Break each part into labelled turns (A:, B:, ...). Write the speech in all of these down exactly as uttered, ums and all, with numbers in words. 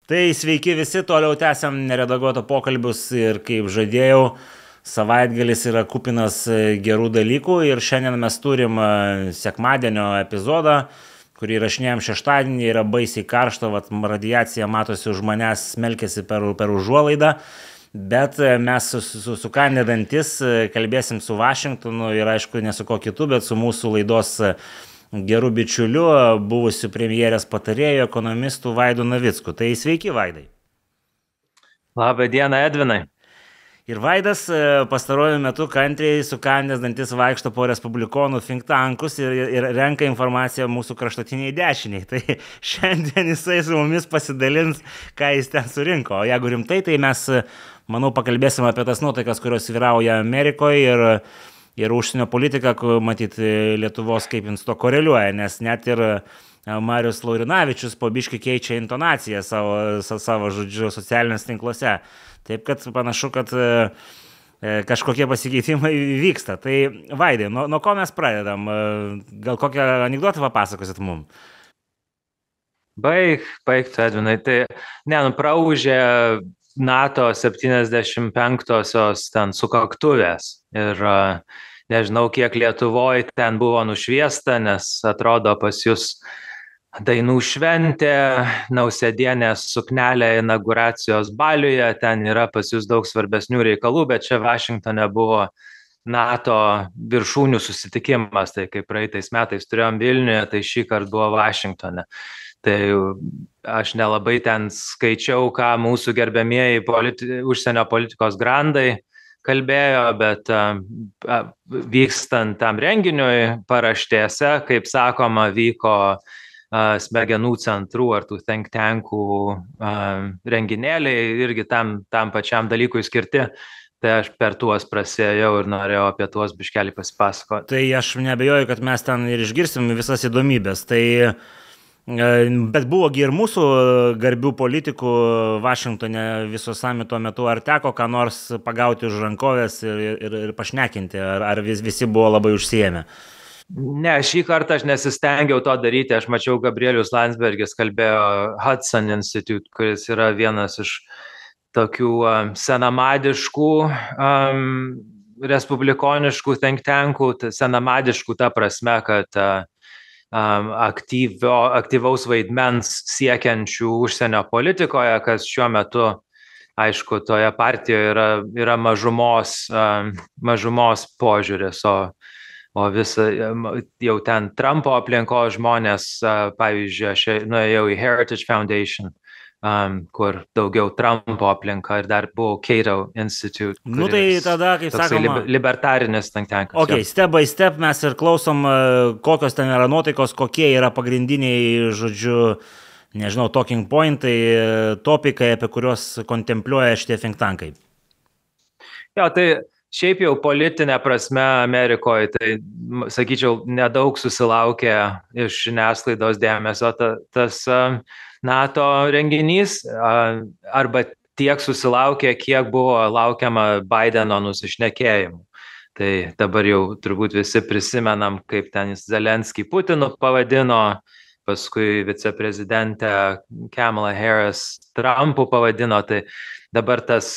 A: Tai sveiki visi, toliau tęsiam neredaguoto pokalbius ir kaip žadėjau, savaitgalis yra kupinas gerų dalykų ir šiandien mes turim sekmadienio epizodą, kurį įrašinėjom šeštadienį, yra baisiai karšta, vat, radiacija matosi už manęs, smelkėsi per, per užuolaidą, bet mes su, su, sukandę dantis kalbėsim su Vašingtonu ir aišku ne su ko kitu, bet su mūsų laidos gerų bičiulių, buvusių premjerės patarėjų, ekonomistų Vaidu Navicku. Tai sveiki, Vaidai.
B: Labą dieną, Edvinai.
A: Ir Vaidas pastaruoju metu kantriai sukandęs dantis vaikšto po respublikonų think tankus ir, ir renka informaciją mūsų kraštutiniai dešiniai. Tai šiandien jisai su mumis pasidalins, ką jis ten surinko. O jeigu rimtai, tai mes, manau, pakalbėsim apie tas nuotaikas, kurios vyrauja Amerikoje ir ir užsienio politika, matyt, Lietuvos kaip jis to koreliuoja, nes net ir Marius Laurinavičius po biškį keičia intonaciją savo, savo žodžiu, socialiniuose tinkluose. Taip, kad panašu, kad kažkokie pasikeitimai vyksta. Tai Vaidai, nuo, nuo ko mes pradedam? Gal kokią anekdotą papasakosit mum?
B: Baig, baig, Edvinai. Tai, ne, nu, praūžė NATO septyniasdešimt penktosios ten sukaktuvės ir nežinau, kiek Lietuvoje ten buvo nušviesta, nes atrodo pas jūs dainų šventė, Nausėdienės suknelė inauguracijos baliuje, ten yra pas jūs daug svarbesnių reikalų, bet čia Vašingtone buvo NATO viršūnių susitikimas, tai kaip praeitais metais turėjom Vilniuje, tai šį kartą buvo Vašingtone. Tai aš nelabai ten skaičiau, ką mūsų gerbėmieji politi- užsienio politikos grandai kalbėjo, bet uh, vykstant tam renginiui paraštėse, kaip sakoma, vyko uh, smegenų centrų ar tų think tankų uh, renginėliai irgi tam, tam pačiam dalykui skirti. Tai aš per tuos prasėjau ir norėjau apie tuos biškelį pasipasakoti.
A: Tai aš neabejoju, kad mes ten ir išgirsim visas įdomybės. Tai bet buvogi ir mūsų garbių politikų Vašingtone viso samito metu, ar teko ką nors pagauti už rankovės ir, ir, ir pašnekinti, ar, ar vis, visi buvo labai užsiėmę?
B: Ne, šį kartą aš nesistengiau to daryti, aš mačiau Gabrielius Landsbergis kalbėjo Hudson Institute, kuris yra vienas iš tokių um, senamadiškų, um, respublikoniškų think tankų, senamadiškų ta prasme, kad uh, Aktyvio, aktyvaus vaidmens siekiančių užsienio politikoje, kas šiuo metu, aišku, toje partijoje yra, yra mažumos, mažumos požiūris, o, o visa, jau ten Trumpo aplinkos žmonės, pavyzdžiui, aš nuėjau į Heritage Foundation, Um, kur daugiau Trumpo aplinka ir dar buvo Cato Institute.
A: Nu tai tada, kaip sakoma,
B: libertarinis think tankas.
A: Ok, step by step mes ir klausom, kokios ten yra nuotaikos, kokie yra pagrindiniai, žodžiu, nežinau, talking pointai, topikai, apie kuriuos kontempliuoja šitie think tankai.
B: Jo, tai šiaip jau politinė prasme Amerikoje, tai, sakyčiau, nedaug susilaukė iš žiniasklaidos dėmesio ta, tas NATO renginys, arba tiek susilaukė, kiek buvo laukiama Bideno nusišnekėjimų. Tai dabar jau turbūt visi prisimenam, kaip ten Zelenskį Putinu pavadino, paskui viceprezidentę Kamala Harris Trumpu pavadino, tai dabar tas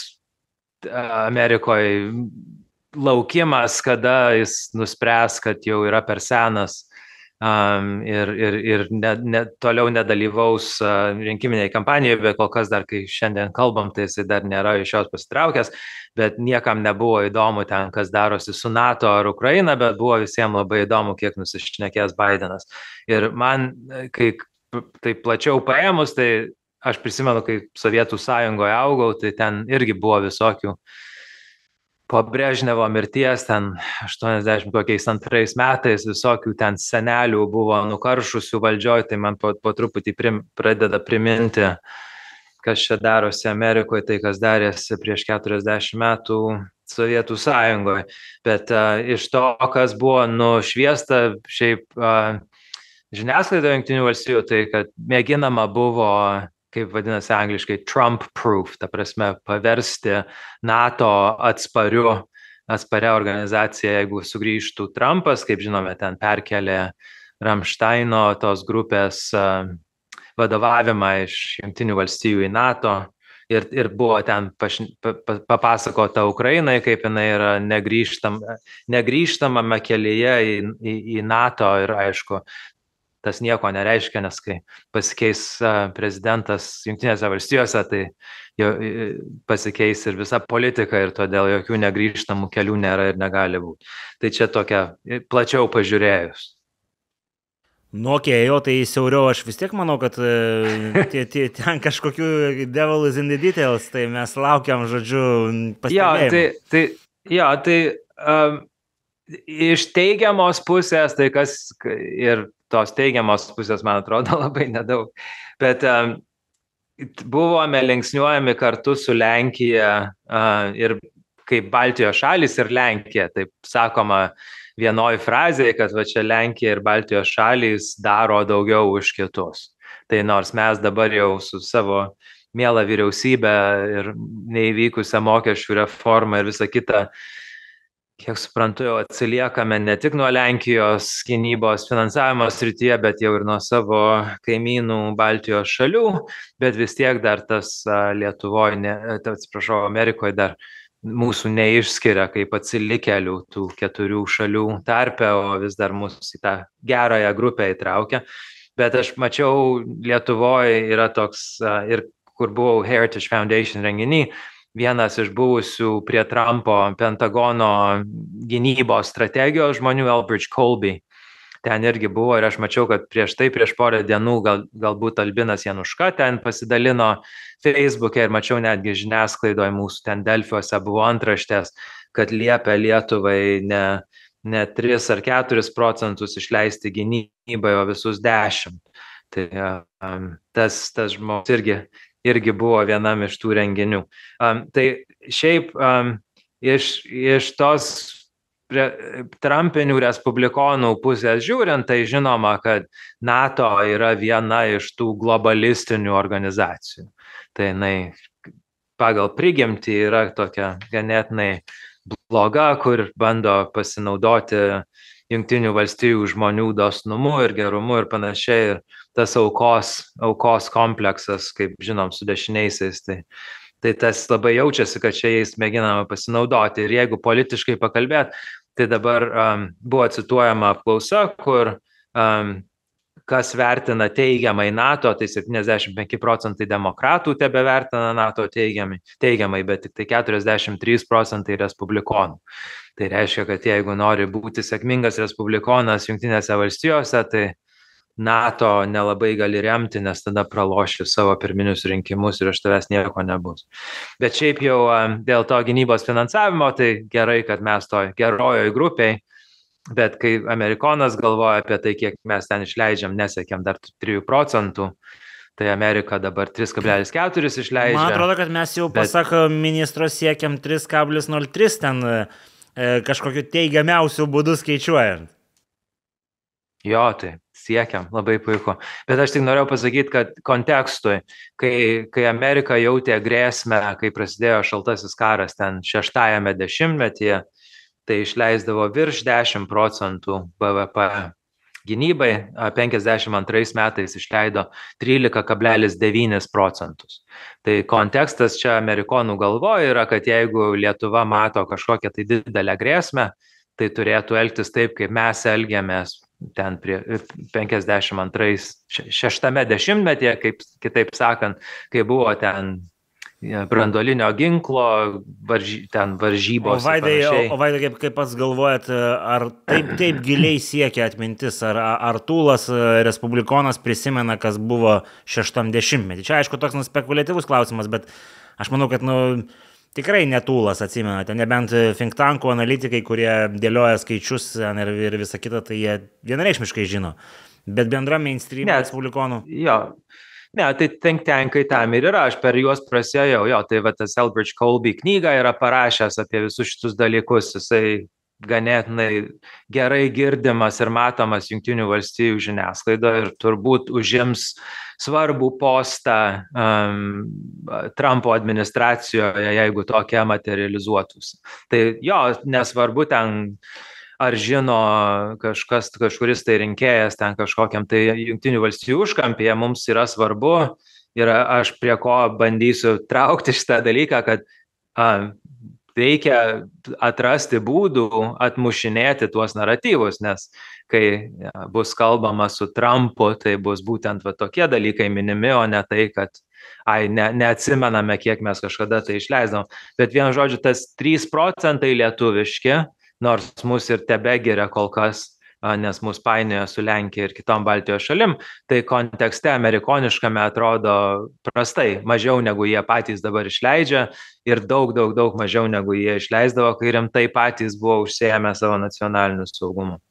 B: Amerikoje laukimas, kada jis nuspręs, kad jau yra per senas um, ir, ir, ir ne, ne, toliau nedalyvaus uh, rinkiminiai kampanijoje, bet kol kas dar, kai šiandien kalbam, tai jisai dar nėra iš jos pasitraukęs, bet niekam nebuvo įdomu ten, kas darosi su NATO ar Ukraina, bet buvo visiems labai įdomu, kiek nusišnekės Bidenas. Ir man, kai tai plačiau paėmus, tai aš prisimenu, kai Sovietų sąjungoje augau, tai ten irgi buvo visokių po Brežnevo mirties, ten aštuoniasdešimt antrais metais visokių ten senelių buvo nukaršusių valdžioj, tai man po, po truputį prim, pradeda priminti, kas čia darosi Amerikoje, tai kas darėsi prieš keturiasdešimt metų Sovietų sąjungoje. Bet uh, iš to, kas buvo nušviesta šiaip uh, žiniasklaidoje Jungtinių valstijų, tai kad mėginama buvo, kaip vadinasi angliškai, Trump-proof, ta prasme, paversti NATO atspariu, atsparia organizacija, jeigu sugrįžtų Trumpas, kaip žinome, ten perkelė Ramštaino tos grupės vadovavimą iš Jungtinių valstijų į NATO. Ir, ir buvo ten paš, pa, papasakota Ukrainai, kaip jinai yra negrįžtam, negrįžtamame kelyje į, į, į NATO. Ir aišku, tas nieko nereiškia, nes kai pasikeis prezidentas Jungtinėse valstijose, tai jo, pasikeis ir visa politika ir todėl jokių negrįžtamų kelių nėra ir negali būti. Tai čia tokia plačiau pažiūrėjus.
A: Nu, okei, okay, o tai siauriau aš vis tiek manau, kad tie, tie, ten kažkokių devil is in the details, tai mes laukiam, žodžiu, pastebėjimų.
B: Jo, tai, tai, jo, tai um, iš teigiamos pusės, tai kas ir tos teigiamos pusės, man atrodo, labai nedaug, bet um, buvome linksniuojami kartu su Lenkija uh, ir kaip Baltijos šalis ir Lenkija, taip sakoma, vienoj frazėje, kad va čia Lenkija ir Baltijos šalys daro daugiau už kitus. Tai nors mes dabar jau su savo mielą vyriausybę ir neįvykusią mokesčių reformą ir visą kitą, kiek suprantu, jau atsiliekame ne tik nuo Lenkijos gynybos finansavimo srityje, bet jau ir nuo savo kaimynų Baltijos šalių, bet vis tiek dar tas Lietuvoje, ne, atsiprašau, Amerikoje dar mūsų neišskiria kaip atsilikėlių tų keturių šalių tarpe, o vis dar mūsų į tą gerąją grupę įtraukia. Bet aš mačiau, Lietuvoje yra toks, ir kur buvau Heritage Foundation renginy, vienas iš buvusių prie Trumpo Pentagono gynybos strategijos žmonių, Elbridge Colby. Ten irgi buvo ir aš mačiau, kad prieš tai, prieš porą dienų, gal, galbūt Albinas Januška ten pasidalino Facebook'e ir mačiau netgi žiniasklaidoje mūsų ten Delfiuose buvo antraštės, kad liepia Lietuvai ne, ne tris ar keturis procentus išleisti gynybai, o visus dešimt. Tai um, tas, tas žmogus irgi, irgi buvo vienam iš tų renginių. Um, tai šiaip um, iš, iš tos Trumpinių respublikonų pusės žiūrint, tai žinoma, kad NATO yra viena iš tų globalistinių organizacijų. Tai jinai pagal prigimtį yra tokia ganėtinai bloga, kur bando pasinaudoti Jungtinių valstijų žmonių dosnumu ir gerumu ir panašiai. Ir tas aukos, aukos kompleksas, kaip žinom, su dešiniaisiais, tai, tai tas labai jaučiasi, kad čia jais mėginama pasinaudoti. Ir jeigu politiškai pakalbėt, tai dabar um, buvo cituojama apklausa, kur um, kas vertina teigiamai NATO, tai septyniasdešimt penki procentai demokratų tebe vertina NATO teigiamai, teigiamai, bet tik tai keturiasdešimt trys procentai respublikonų. Tai reiškia, kad jeigu nori būti sėkmingas respublikonas Jungtinėse valstijose, tai NATO nelabai gali remti, nes tada praloši savo pirminius rinkimus ir iš tavęs nieko nebus. Bet šiaip jau dėl to gynybos finansavimo, tai gerai, kad mes to gerojoj grupiai, bet kai Amerikonas galvoja apie tai, kiek mes ten išleidžiam, nesiekiam dar trijų procentų, tai Amerika dabar tris kablelis keturi išleidžia.
A: Man atrodo, kad mes jau, bet... pasak ministro, siekiam trys kablelis nulis trys ten e, kažkokiu teigiamiausių būdų skaičiuojant.
B: Jo, tai siekiam, labai puiku. Bet aš tik norėjau pasakyti, kad kontekstui, kai, kai Amerika jautė grėsmę, kai prasidėjo šaltasis karas ten šeštajame dešimtmetyje, tai išleisdavo virš dešimt procentų B V P gynybai, penkiasdešimt antrais metais išleido trylika kablelis devyni procentus. Tai kontekstas čia amerikonų galvoje yra, kad jeigu Lietuva mato kažkokią tai didelę grėsmę, tai turėtų elgtis taip, kaip mes elgiamės ten prie penkiasdešimt antrais, šeštame dešimtmetyje, kaip kitaip sakant, kai buvo ten branduolinio ginklo, varži, ten varžybos.
A: O Vaidai, o, o Vaidai kaip, kaip pats galvojat, ar taip, taip giliai siekia atmintis, ar, ar Tūlas respublikonas prisimena, kas buvo šeštam dešimtmetį? Čia aišku toks nu, spekuliatyvus klausimas, bet aš manau, kad nu, tikrai ne Tūlas atsimenate, nebent think tankų analitikai, kurie dėlioja skaičius ir, ir visą kitą, tai jie vienareikšmiškai žino. Bet bendra mainstream respublikonų.
B: Jo. Ne, tai think tankai tam ir yra, aš per juos prasėjau, jo, tai va tas Elbridge Colby knygą yra parašęs apie visus šitus dalykus, jisai ganėtinai gerai girdimas ir matomas Jungtinių valstijų žiniasklaidoje ir turbūt užims svarbų postą um, Trumpo administracijoje, jeigu tokia materializuotųsi. Tai jo, nesvarbu ten ar žino kažkas, kažkuris tai rinkėjas ten kažkokiam tai Jungtinių valstijų užkampyje, mums yra svarbu ir aš prie ko bandysiu traukti šitą dalyką, kad a, reikia atrasti būdų atmušinėti tuos naratyvus, nes kai bus kalbama su Trumpu, tai bus būtent va, tokie dalykai minimi, o ne tai, kad ai, ne, neatsimename, kiek mes kažkada tai išleisdom. Bet vienu žodžiu, tas trys procentai lietuviški, nors mus ir tebegiria kol kas, nes mus painioja su Lenkija ir kitom Baltijos šalim, tai kontekste amerikoniškame atrodo prastai, mažiau negu jie patys dabar išleidžia ir daug, daug, daug mažiau negu jie išleisdavo, kai rimtai patys buvo užsiėmę savo nacionaliniu saugumu.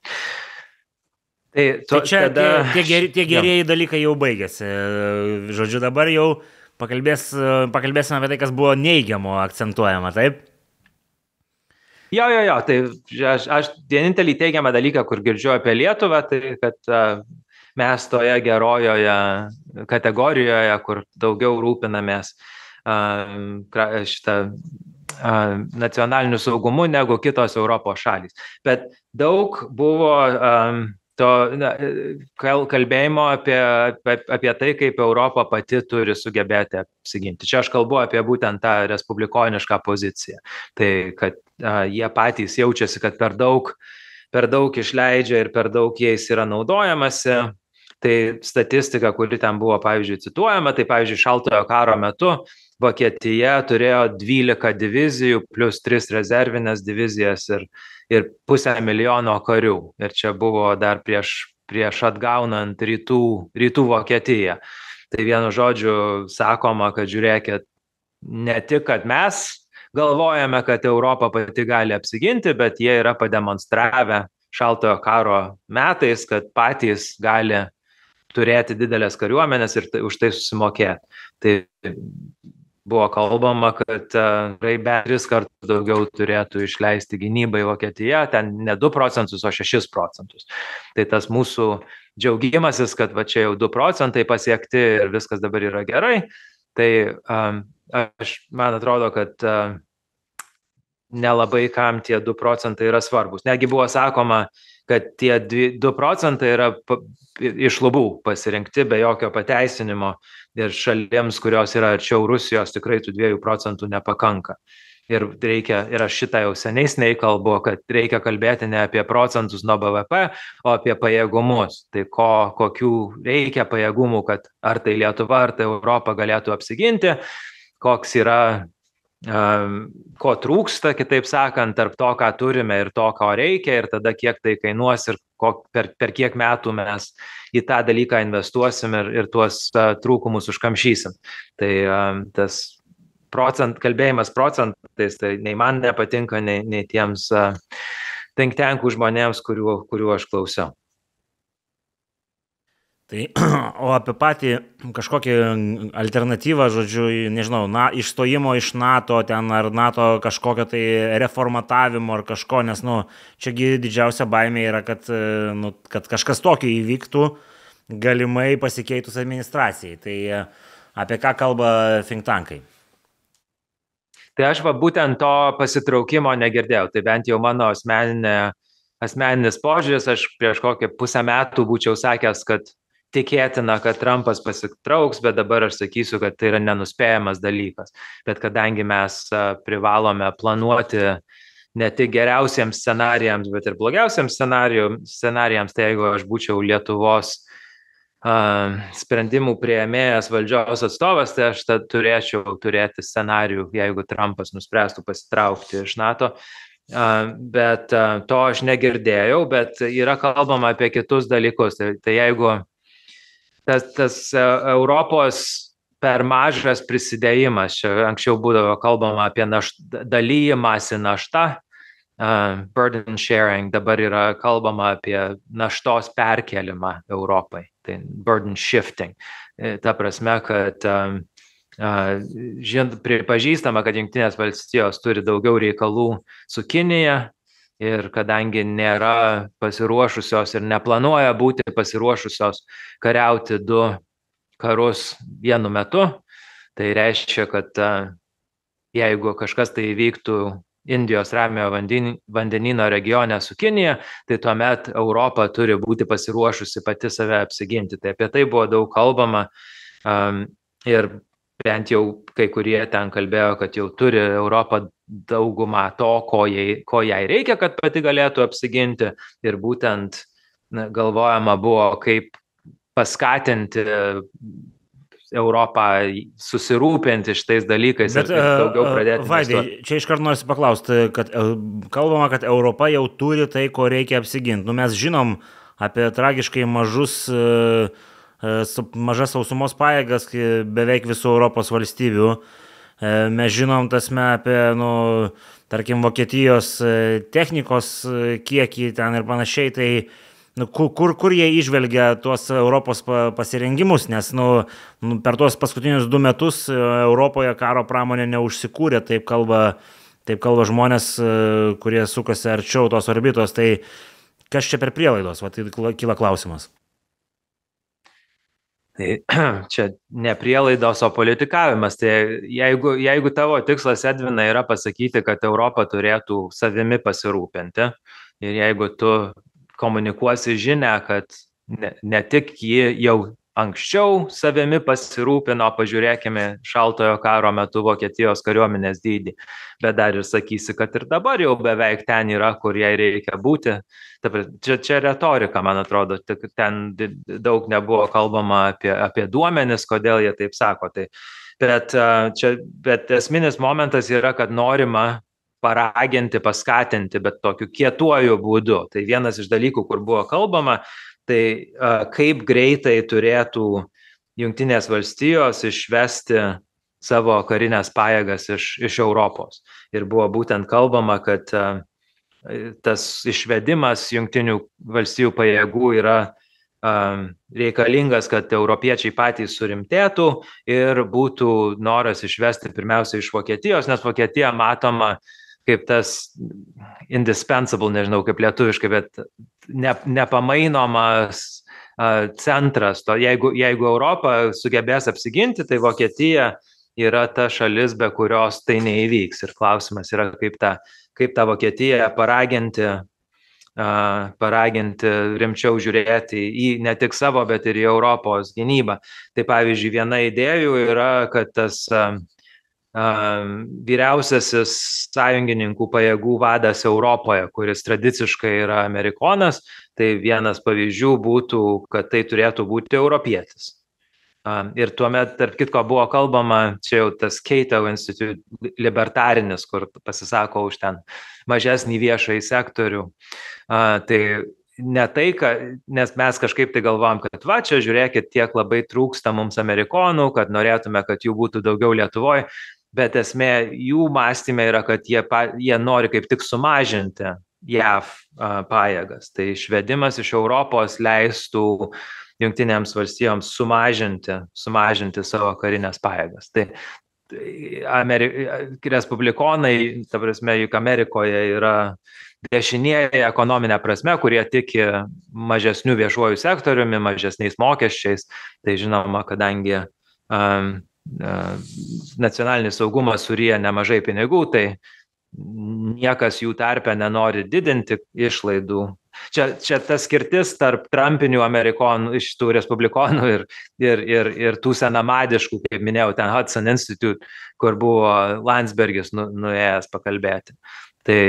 A: Tai, to, tai čia tada... tie, tie, geri, tie gerieji ja. dalykai jau baigėsi. Žodžiu, dabar jau pakalbės, pakalbėsime apie tai, kas buvo neigiamo akcentuojama, taip?
B: Jo, jo, jo, tai aš, aš vienintelį teigiamą dalyką, kur girdžiu apie Lietuvą, tai kad uh, mes toje gerojoje kategorijoje, kur daugiau rūpinamės uh, šitą uh, nacionaliniu saugumu negu kitos Europos šalys. Bet daug buvo um, to na, kalbėjimo apie, apie, apie tai, kaip Europa pati turi sugebėti apsiginti. Čia aš kalbu apie būtent tą respublikonišką poziciją. Tai, kad a, jie patys jaučiasi, kad per daug, per daug išleidžia ir per daug jais yra naudojamasi. Tai statistika, kuri ten buvo, pavyzdžiui, cituojama, tai, pavyzdžiui, šaltojo karo metu Vokietija turėjo dvylika divizijų plus tris rezervinės divizijas ir ir pusę milijono karių. Ir čia buvo dar prieš, prieš atgaunant rytų, rytų Vokietiją. Tai vienu žodžiu sakoma, kad žiūrėkit, ne tik, kad mes galvojame, kad Europa pati gali apsiginti, bet jie yra pademonstravę šaltojo karo metais, kad patys gali turėti didelės kariuomenės ir tai, už tai susimokėti. Tai buvo kalbama, kad tikrai bent tris kartus daugiau turėtų išleisti gynybai Vokietija, ten ne du procentus, o šešis procentus. Tai tas mūsų džiaugimasis, kad va čia jau du procentai pasiekti ir viskas dabar yra gerai, tai um, aš, man atrodo, kad uh, nelabai kam tie du procentai yra svarbus. Negi buvo sakoma, kad tie du procentai yra iš lubų pasirinkti be jokio pateisinimo ir šalims, kurios yra arčiau Rusijos, tikrai tų dviejų procentų nepakanka. Ir reikia, ir aš šitą jau seniai seniai kalbu, kad reikia kalbėti ne apie procentus nuo B V P, o apie pajėgumus. Tai ko, kokių reikia pajėgumų, kad ar tai Lietuva, ar tai Europa galėtų apsiginti, koks yra, um, ko trūksta, kitaip sakant, tarp to, ką turime ir to, ko reikia, ir tada kiek tai kainuos ir ko, per, per kiek metų mes į tą dalyką investuosim ir, ir tuos uh, trūkumus užkamšysim. Tai um, tas procent, kalbėjimas procentais, tai nei man nepatinka, nei, nei tiems uh, think tankų žmonėms, kurių, kurių aš klausiau.
A: Tai, o apie patį kažkokį alternatyvą, žodžiu, nežinau, na, išstojimo iš NATO ten ar NATO kažkokio tai reformatavimo ar kažko, nes, nu, čiagi didžiausia baimė yra, kad, nu, kad kažkas tokio įvyktų galimai pasikeitus administracijai. Tai apie ką kalba think tankai?
B: Tai aš va būtent to pasitraukimo negirdėjau, tai bent jau mano asmeninė, asmeninis požiūris, aš prieš kokį pusę metų būčiau sakęs, kad tikėtina, kad Trumpas pasitrauks, bet dabar aš sakysiu, kad tai yra nenuspėjamas dalykas. Bet kadangi mes privalome planuoti ne tik geriausiems scenarijams, bet ir blogiausiems scenarijams, tai jeigu aš būčiau Lietuvos uh, sprendimų priėmėjas valdžios atstovas, tai aš turėčiau turėti scenarijų, jeigu Trumpas nuspręstų pasitraukti iš NATO. Uh, bet uh, to aš negirdėjau, bet yra kalbama apie kitus dalykus. Tai, tai jeigu Tas, tas Europos per mažas prisidėjimas, čia anksčiau būdavo kalbama apie našt, dalyjimąsi naštą, uh, burden sharing, dabar yra kalbama apie naštos perkelimą Europai, tai burden shifting. Ta prasme, kad um, uh, žin, pripažįstama, kad Jungtinės valstijos turi daugiau reikalų su Kinija, ir kadangi nėra pasiruošusios ir neplanuoja būti pasiruošusios kariauti du karus vienu metu, tai reiškia, kad jeigu kažkas tai įvyktų Indijos ramiojo vandenyno regione su Kinija, tai tuomet Europa turi būti pasiruošusi pati save apsiginti. Tai apie tai buvo daug kalbama um, ir bent jau kai kurie ten kalbėjo, kad jau turi Europą daugumą to, ko jai, ko jai reikia, kad pati galėtų apsiginti. Ir būtent na, galvojama buvo, kaip paskatinti Europą susirūpinti šitais dalykais.
A: Bet,
B: ir daugiau pradėti.
A: Vaidai, čia iškart noriu paklausti, kad kalbama, kad Europa jau turi tai, ko reikia apsiginti. Nu, mes žinom apie tragiškai mažus, mažas sausumos pajėgas beveik visų Europos valstybių. Mes žinom tasme apie, nu, tarkim, Vokietijos technikos kiekį ten ir panašiai, tai Kur, kur, kur jie išvelgia tuos Europos pasirengimus, nes nu, per tuos paskutinius du metus Europoje karo pramonė neužsikūrė, taip kalba, taip kalba žmonės, kurie sukasi arčiau tos orbitos, tai kas čia per prielaidos, va, tai kyla klausimas.
B: Tai čia ne prielaidos, o politikavimas. Tai jeigu, jeigu tavo tikslas, Edvina, yra pasakyti, kad Europa turėtų savimi pasirūpinti ir jeigu tu komunikuosi žinę, kad ne, ne tik ji jau anksčiau savimi pasirūpino, pažiūrėkime šaltojo karo metu Vokietijos kariuomenės dydį, bet dar ir sakysi, kad ir dabar jau beveik ten yra, kur jai reikia būti. Čia, čia retorika, man atrodo, tik ten daug nebuvo kalbama apie, apie duomenis, kodėl jie taip sako. Tai, bet, čia, bet esminis momentas yra, kad norima paraginti, paskatinti, bet tokiu kietuoju būdu. Tai vienas iš dalykų, kur buvo kalbama, tai uh, kaip greitai turėtų Jungtinės valstijos išvesti savo karinės pajėgas iš, iš Europos. Ir buvo būtent kalbama, kad uh, tas išvedimas Jungtinių valstijų pajėgų yra uh, reikalingas, kad europiečiai patys surimtėtų ir būtų noras išvesti pirmiausia iš Vokietijos, nes Vokietija matoma kaip tas indispensable, nežinau kaip lietuviškai, bet ne, nepamainomas uh, centras. To, jeigu, jeigu Europa sugebės apsiginti, tai Vokietija yra ta šalis, be kurios tai neįvyks. Ir klausimas yra, kaip tą, kaip tą Vokietiją paraginti, uh, paraginti rimčiau žiūrėti į ne tik savo, bet ir į Europos gynybą. Tai pavyzdžiui, viena idėjų yra, kad tas uh, vyriausiasis sąjungininkų pajėgų vadas Europoje, kuris tradiciškai yra amerikonas, tai vienas pavyzdžių būtų, kad tai turėtų būti europietis. Ir tuomet, tarp kitko, buvo kalbama, čia jau tas Cato Institute libertarinis, kur pasisako už ten mažesnį viešąjį sektorių. Tai ne tai, kad, nes mes kažkaip tai galvom, kad va, čia žiūrėkit, tiek labai trūksta mums amerikonų, kad norėtume, kad jų būtų daugiau Lietuvoje. Bet esmė jų mąstyme yra, kad jie, jie nori kaip tik sumažinti J A V pajėgas. Tai išvedimas iš Europos leistų Jungtinėms valstijoms sumažinti, sumažinti savo karinės pajėgas. Tai, tai Ameri... respublikonai, ta prasme, juk Amerikoje yra dešinieji ekonominė prasme, kurie tiki mažesnių viešuoju sektoriumi, mažesniais mokesčiais. Tai žinoma, kadangi um, nacionalinis saugumas suryja nemažai pinigų, tai niekas jų tarpe nenori didinti išlaidų. Čia, čia ta skirtis tarp trampinių amerikonų, iš tų respublikonų ir, ir, ir, ir tų senamadiškų, kaip minėjau, ten Hudson Institute, kur buvo Landsbergis nu, nuėjęs pakalbėti. Tai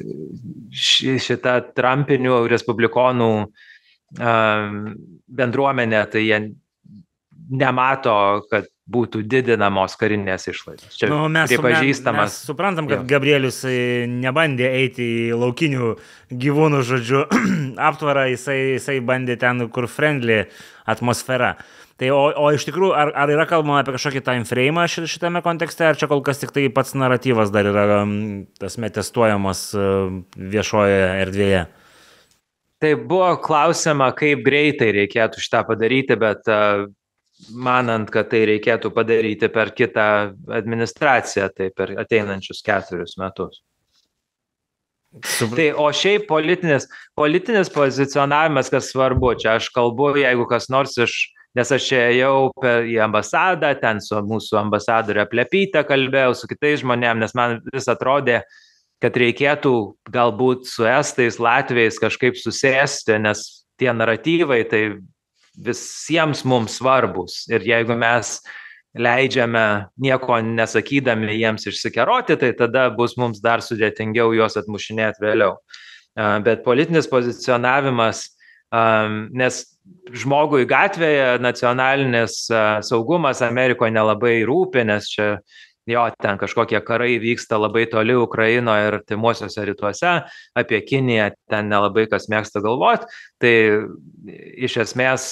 B: šita trampinių respublikonų um, bendruomenė, tai jie nemato, kad būtų didinamos karinės išlaidos. Čia
A: nu, mes,
B: pripažįstamas.
A: Mes suprantam, kad jo. Gabrielius nebandė eiti į laukinių gyvūnų, žodžiu, aptvarą, jisai, jisai bandė ten, kur friendly atmosfera. Tai, o, o iš tikrųjų, ar, ar yra kalbama apie kažkokį time frame šitame kontekste, ar čia kol kas tik tai pats naratyvas dar yra tasme testuojamas viešoje erdvėje?
B: Tai buvo klausima, kaip greitai reikėtų šitą padaryti, bet manant, kad tai reikėtų padaryti per kitą administraciją, tai per ateinančius ketverius metus. Super. Tai, o šiaip politinis, politinis pozicionavimas, kas svarbu, čia aš kalbu, jeigu kas nors iš, nes aš čia ėjau per, į ambasadą, ten su mūsų ambasadorė Plepytė kalbėjau, su kitais žmonėm, nes man vis atrodė, kad reikėtų galbūt su estais, latviais kažkaip susėsti, nes tie naratyvai tai visiems mums svarbus. Ir jeigu mes leidžiame nieko nesakydami jiems išsikeroti, tai tada bus mums dar sudėtingiau juos atmušinėti vėliau. Bet politinis pozicionavimas, nes žmogui gatvėje nacionalinis saugumas Amerikoje nelabai rūpi, nes čia jo, ten kažkokie karai vyksta labai toli Ukrainoje ir artimuosiuose rytuose, apie Kiniją ten nelabai kas mėgsta galvoti, tai iš esmės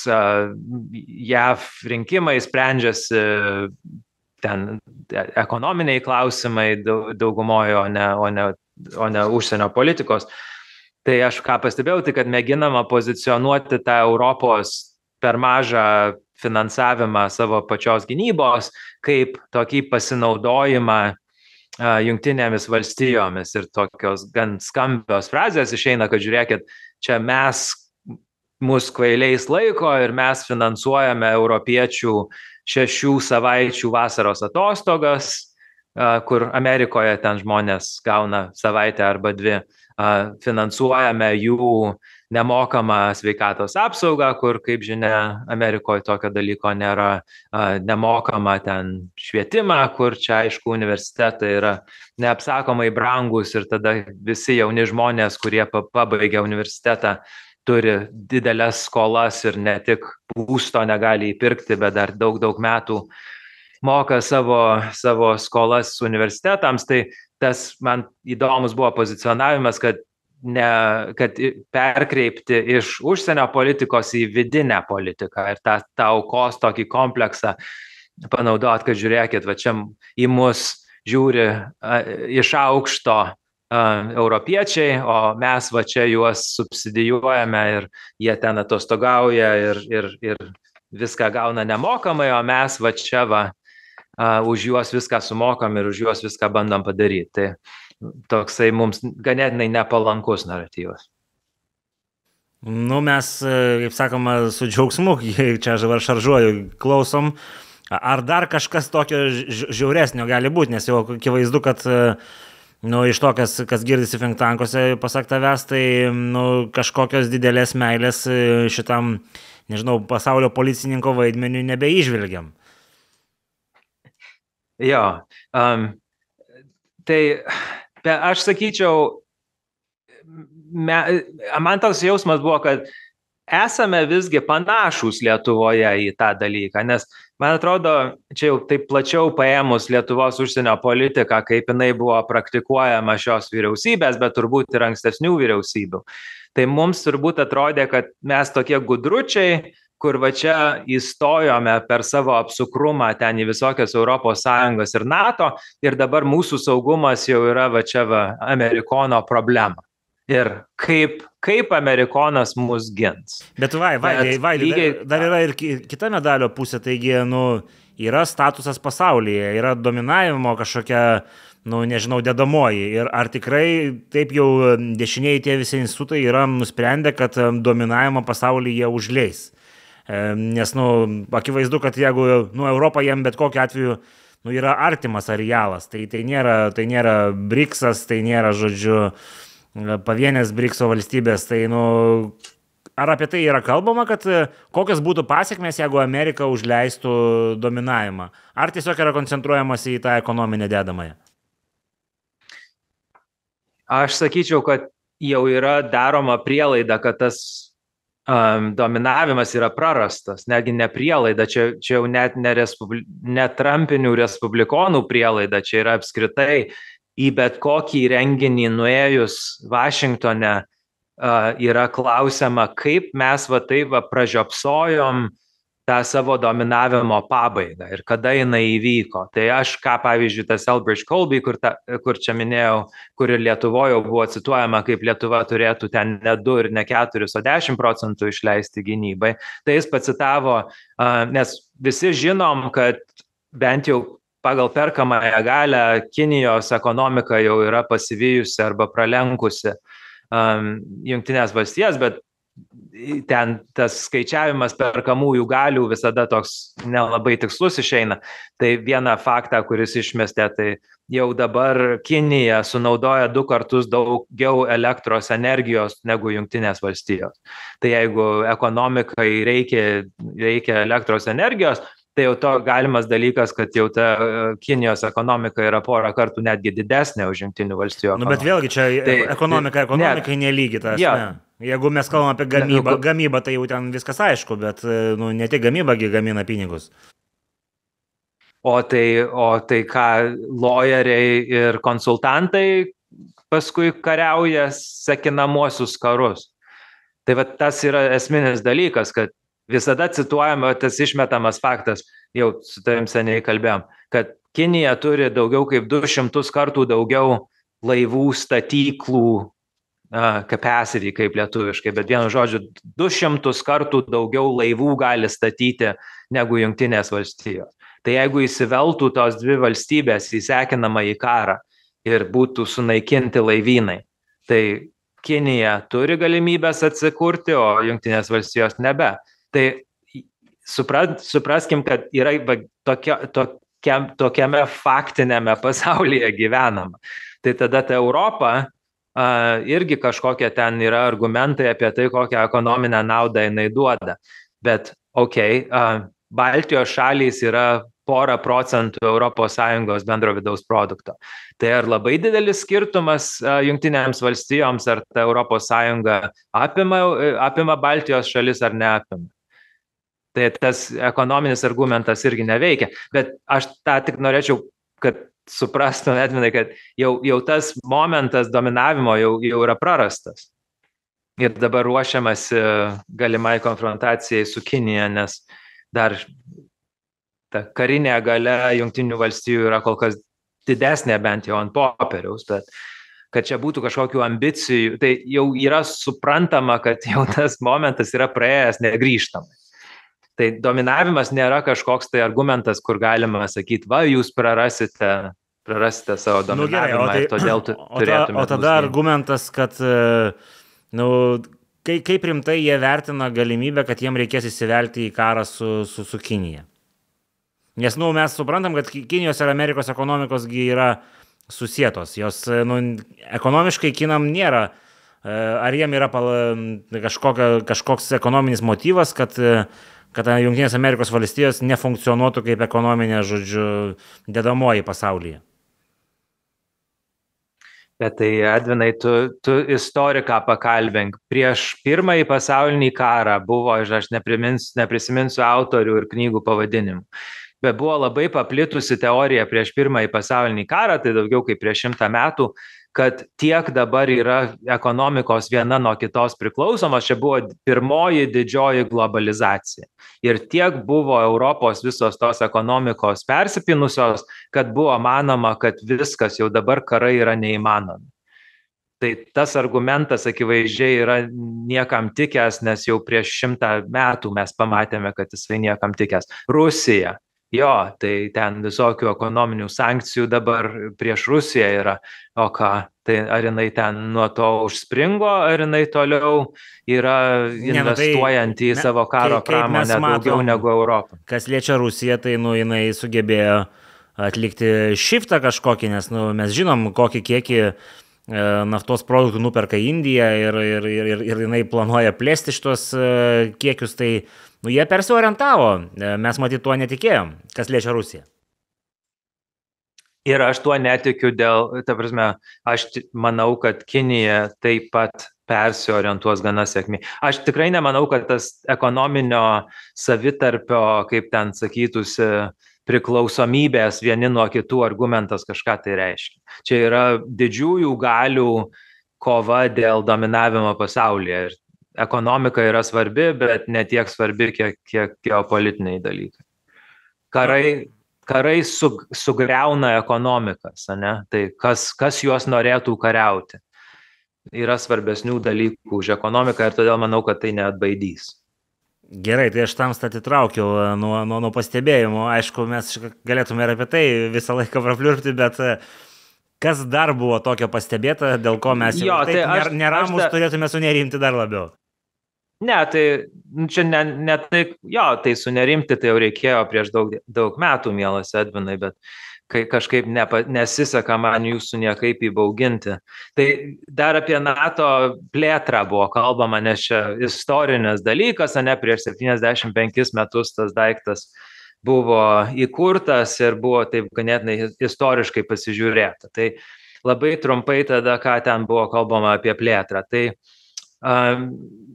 B: J A V rinkimai sprendžiasi ten ekonominiai klausimai daugumoje, o ne, o ne, o ne užsienio politikos. Tai aš ką pastebėjau, tai kad mėginama pozicionuoti tą Europos per mažą finansavimą savo pačios gynybos kaip tokį pasinaudojimą jungtinėmis valstijomis ir tokios gan skambios frazės išeina, kad žiūrėkit, čia mes mus kvailiais laiko ir mes finansuojame europiečių šešių savaičių vasaros atostogas, kur Amerikoje ten žmonės gauna savaitę arba dvi, finansuojame jų nemokamą sveikatos apsaugą, kur, kaip žinia, Amerikoje tokio dalyko nėra, nemokamą ten švietimą, kur čia, aišku, universitetai yra neapsakomai brangus ir tada visi jauni žmonės, kurie pabaigia universitetą, turi didelės skolas ir ne tik būsto negali įpirkti, bet dar daug, daug metų moka savo, savo skolas universitetams. Tai tas man įdomus buvo pozicionavimas, kad, ne, kad perkreipti iš užsienio politikos į vidinę politiką ir tą, tą aukos tokį kompleksą panaudot, kad žiūrėkit, va čia į mus žiūri a, iš aukšto a, europiečiai, o mes va čia juos subsidijuojame ir jie ten atostogauja ir, ir, ir viską gauna nemokamai, o mes va čia va Uh, už juos viską sumokam ir už juos viską bandom padaryti. Tai toksai mums ganėtinai nepalankus naratyvas.
A: Nu, mes, kaip sakoma, su džiaugsmu, čia aš dabar šaržuoju, klausom. Ar dar kažkas tokio žiauresnio gali būti, nes jau akivaizdu, kad nu, iš to, kas, kas girdisi think tankuose, pasak tavęs, tai nu, kažkokios didelės meilės šitam, nežinau, pasaulio policininko vaidmeniu nebeižvelgiam.
B: Jo, um, tai aš sakyčiau, me, man toks jausmas buvo, kad esame visgi panašūs Lietuvoje į tą dalyką, nes man atrodo, čia jau taip plačiau paėmus Lietuvos užsienio politiką, kaip jinai buvo praktikuojama šios vyriausybės, bet turbūt ir ankstesnių vyriausybių. Tai mums turbūt atrodė, kad mes tokie gudručiai, kur va čia įstojome per savo apsukrumą ten į visokias Europos Sąjungos ir NATO ir dabar mūsų saugumas jau yra va čia va Amerikono problema. Ir kaip, kaip Amerikonas mus gins.
A: Bet vai, vai, Bet, vai lygiai, dar, dar yra ir kita medalio pusė, taigi, nu, yra statusas pasaulyje, yra dominavimo kažkokia, nu, nežinau, dedamoji. Ir ar tikrai taip jau dešiniai tie visi institutai yra nusprendę, kad dominavimą pasaulyje užleis. Nes, nu, akivaizdu, kad jeigu, nu, Europa jam bet kokiu atveju, nu, yra artimas arealas, tai, tai nėra, tai nėra briksas, tai nėra, žodžiu, pavienės brikso valstybės, tai, nu, ar apie tai yra kalbama, kad kokios būtų pasiekmės, jeigu Amerika užleistų dominavimą? Ar tiesiog yra koncentruojamas į tą ekonominę dedamąją?
B: Aš sakyčiau, kad jau yra daroma prielaida, kad tas Um, dominavimas yra prarastas, negi ne prielaida, čia, čia jau net ne, respubli... ne trampinių respublikonų prielaida, čia yra apskritai į bet kokį renginį nuėjus Vašingtone uh, yra klausiama, kaip mes va taip va pražiopsojom tą savo dominavimo pabaigą ir kada jinai įvyko. Tai aš ką, pavyzdžiui, tas Elbridge Colby, kur, ta, kur čia minėjau, kur ir Lietuvoje buvo cituojama, kaip Lietuva turėtų ten ne du ir ne keturis, o dešimt procentų išleisti gynybai. Tai jis pacitavo, nes visi žinom, kad bent jau pagal perkamąją galią Kinijos ekonomika jau yra pasivijusi arba pralenkusi um, Jungtinės valstijas, bet ten tas skaičiavimas perkamųjų galių visada toks nelabai tikslus išeina. Tai vieną faktą, kuris išmestė, tai jau dabar Kinija sunaudoja du kartus daugiau elektros energijos negu Jungtinės valstijos. Tai jeigu ekonomikai reikia, reikia elektros energijos, tai jau to galimas dalykas, kad jau ta Kinijos ekonomika yra porą kartų netgi didesnė už Jungtinių valstijų ekonomiką.
A: Nu, bet vėlgi čia tai, ekonomika ekonomikai ne, nelygi tas. Ja. Ne. Jeigu mes kalbam apie gamybą, ne, gamybą, tai jau ten viskas aišku, bet nu, ne tik gamybagi gamina pinigus.
B: O tai, o tai ką loyeriai ir konsultantai paskui kariauja sekinamuosius karus. Tai va tas yra esminis dalykas, kad visada cituojama tas išmetamas faktas, jau su tavim seniai kalbėjom, kad Kinija turi daugiau kaip du šimtus kartų daugiau laivų statyklų uh, capacity, kaip lietuviškai, bet vienu žodžiu, du šimtus kartų daugiau laivų gali statyti negu Jungtinės valstijos. Tai jeigu įsiveltų tos dvi valstybės į sekinamą į karą ir būtų sunaikinti laivynai, tai Kinija turi galimybės atsikurti, o Jungtinės valstijos nebe. Tai supras, supraskim, kad yra tokia, tokia, tokiame faktinėme pasaulyje gyvenama. Tai tada ta Europa uh, irgi kažkokie ten yra argumentai apie tai, kokią ekonominę naudą jinai duoda. Bet, okei, okay, uh, Baltijos šalys yra porą procentų Europos Sąjungos bendro vidaus produkto. Tai ar labai didelis skirtumas uh, Jungtinėms valstijoms, ar ta Europos Sąjunga apima, apima Baltijos šalis ar neapima? Tai tas ekonominis argumentas irgi neveikia. Bet aš tą tik norėčiau, kad suprastų, Edvinai, kad jau, jau tas momentas dominavimo jau, jau yra prarastas. Ir dabar ruošiamasi galimai konfrontacijai su Kinija, nes dar ta karinė galia Jungtinių valstijų yra kol kas didesnė bent jau ant popieriaus, bet kad čia būtų kažkokių ambicijų, tai jau yra suprantama, kad jau tas momentas yra praėjęs negrįžtamai. Tai dominavimas nėra kažkoks tai argumentas, kur galima sakyti, va, jūs prarasite, prarasite savo dominavimą, nu, gerai, tai, ir todėl tu,
A: o, turėtumėte. O tada argumentas, kad nu, kaip, kaip rimtai jie vertina galimybę, kad jiem reikės įsivelti į karą su, su, su Kinija. Nes nu, mes suprantam, kad Kinijos ir Amerikos ekonomikos yra susietos. Jos nu, ekonomiškai Kinam nėra. Ar jiem yra pal, kažkokia, kažkoks ekonominis motyvas, kad kad Jungtinės Amerikos valstijos nefunkcionuotų kaip ekonominė, žodžiu, dedamoji pasaulyje.
B: Bet tai, Edvinai, tu, tu istoriką pakalbink. Prieš pirmąjį pasaulinį karą buvo, aš neprisiminsiu autorių ir knygų pavadinimų, bet buvo labai paplitusi teorija prieš pirmąjį pasaulinį karą, tai daugiau kaip prieš šimtą metų, kad tiek dabar yra ekonomikos viena nuo kitos priklausomos, čia buvo pirmoji didžioji globalizacija. Ir tiek buvo Europos visos tos ekonomikos persipinusios, kad buvo manoma, kad viskas jau dabar karai yra neįmanomi. Tai tas argumentas akivaizdžiai yra niekam tikęs, nes jau prieš šimtą metų mes pamatėme, kad jisai niekam tikęs. Rusija. Jo, tai ten visokių ekonominių sankcijų dabar prieš Rusiją yra, o ką, tai ar jinai ten nuo to užspringo, ar jinai toliau yra investuojant į savo karo pramonę daugiau negu Europą.
A: Kas liečia Rusiją, tai nu, jinai sugebėjo atlikti shiftą kažkokį, nes nu, mes žinom, kokį kiekį naftos produktų nuperka Indija ir, ir, ir, ir jinai planuoja plėsti šitos kiekius, tai nu, jie persiorientavo, mes matyt tuo netikėjom, kas liečia Rusiją.
B: Ir aš tuo netikiu dėl, ta prasme, aš manau, kad Kinija taip pat persiorientuos gana sėkmiai. Aš tikrai nemanau, kad tas ekonominio savitarpio, kaip ten sakytųsi, priklausomybės vieni nuo kitų argumentas kažką tai reiškia. Čia yra didžiųjų galių kova dėl dominavimo pasaulyje. Ir ekonomika yra svarbi, bet ne tiek svarbi, kiek, kiek geopolitiniai dalykai. Karai, karai su, sugriauna ekonomikas, ne? Tai kas, kas juos norėtų kariauti. Yra svarbesnių dalykų už ekonomiką ir todėl manau, kad tai neatbaidys.
A: Gerai, tai aš tam atitraukiau nuo, nuo, nuo pastebėjimo. Aišku, mes galėtume ir apie tai visą laiką prapliurpti, bet kas dar buvo tokio pastebėta, dėl ko mes jo, taip tai aš, neramus aš da... turėtume sunerimti dar labiau?
B: Ne, tai čia ne, ne tai, jo, tai sunerimti tai jau reikėjo prieš daug, daug metų, mielas Edvinai, bet kai kažkaip nepa, nesiseka man jūsų niekaip įbauginti. Tai dar apie NATO plėtrą buvo kalbama, nes čia istorinis dalykas, o ne prieš septyniasdešimt penkis metus tas daiktas buvo įkurtas ir buvo taip ganėtinai istoriškai pasižiūrėta. Tai labai trumpai tada, ką ten buvo kalbama apie plėtrą. Tai um,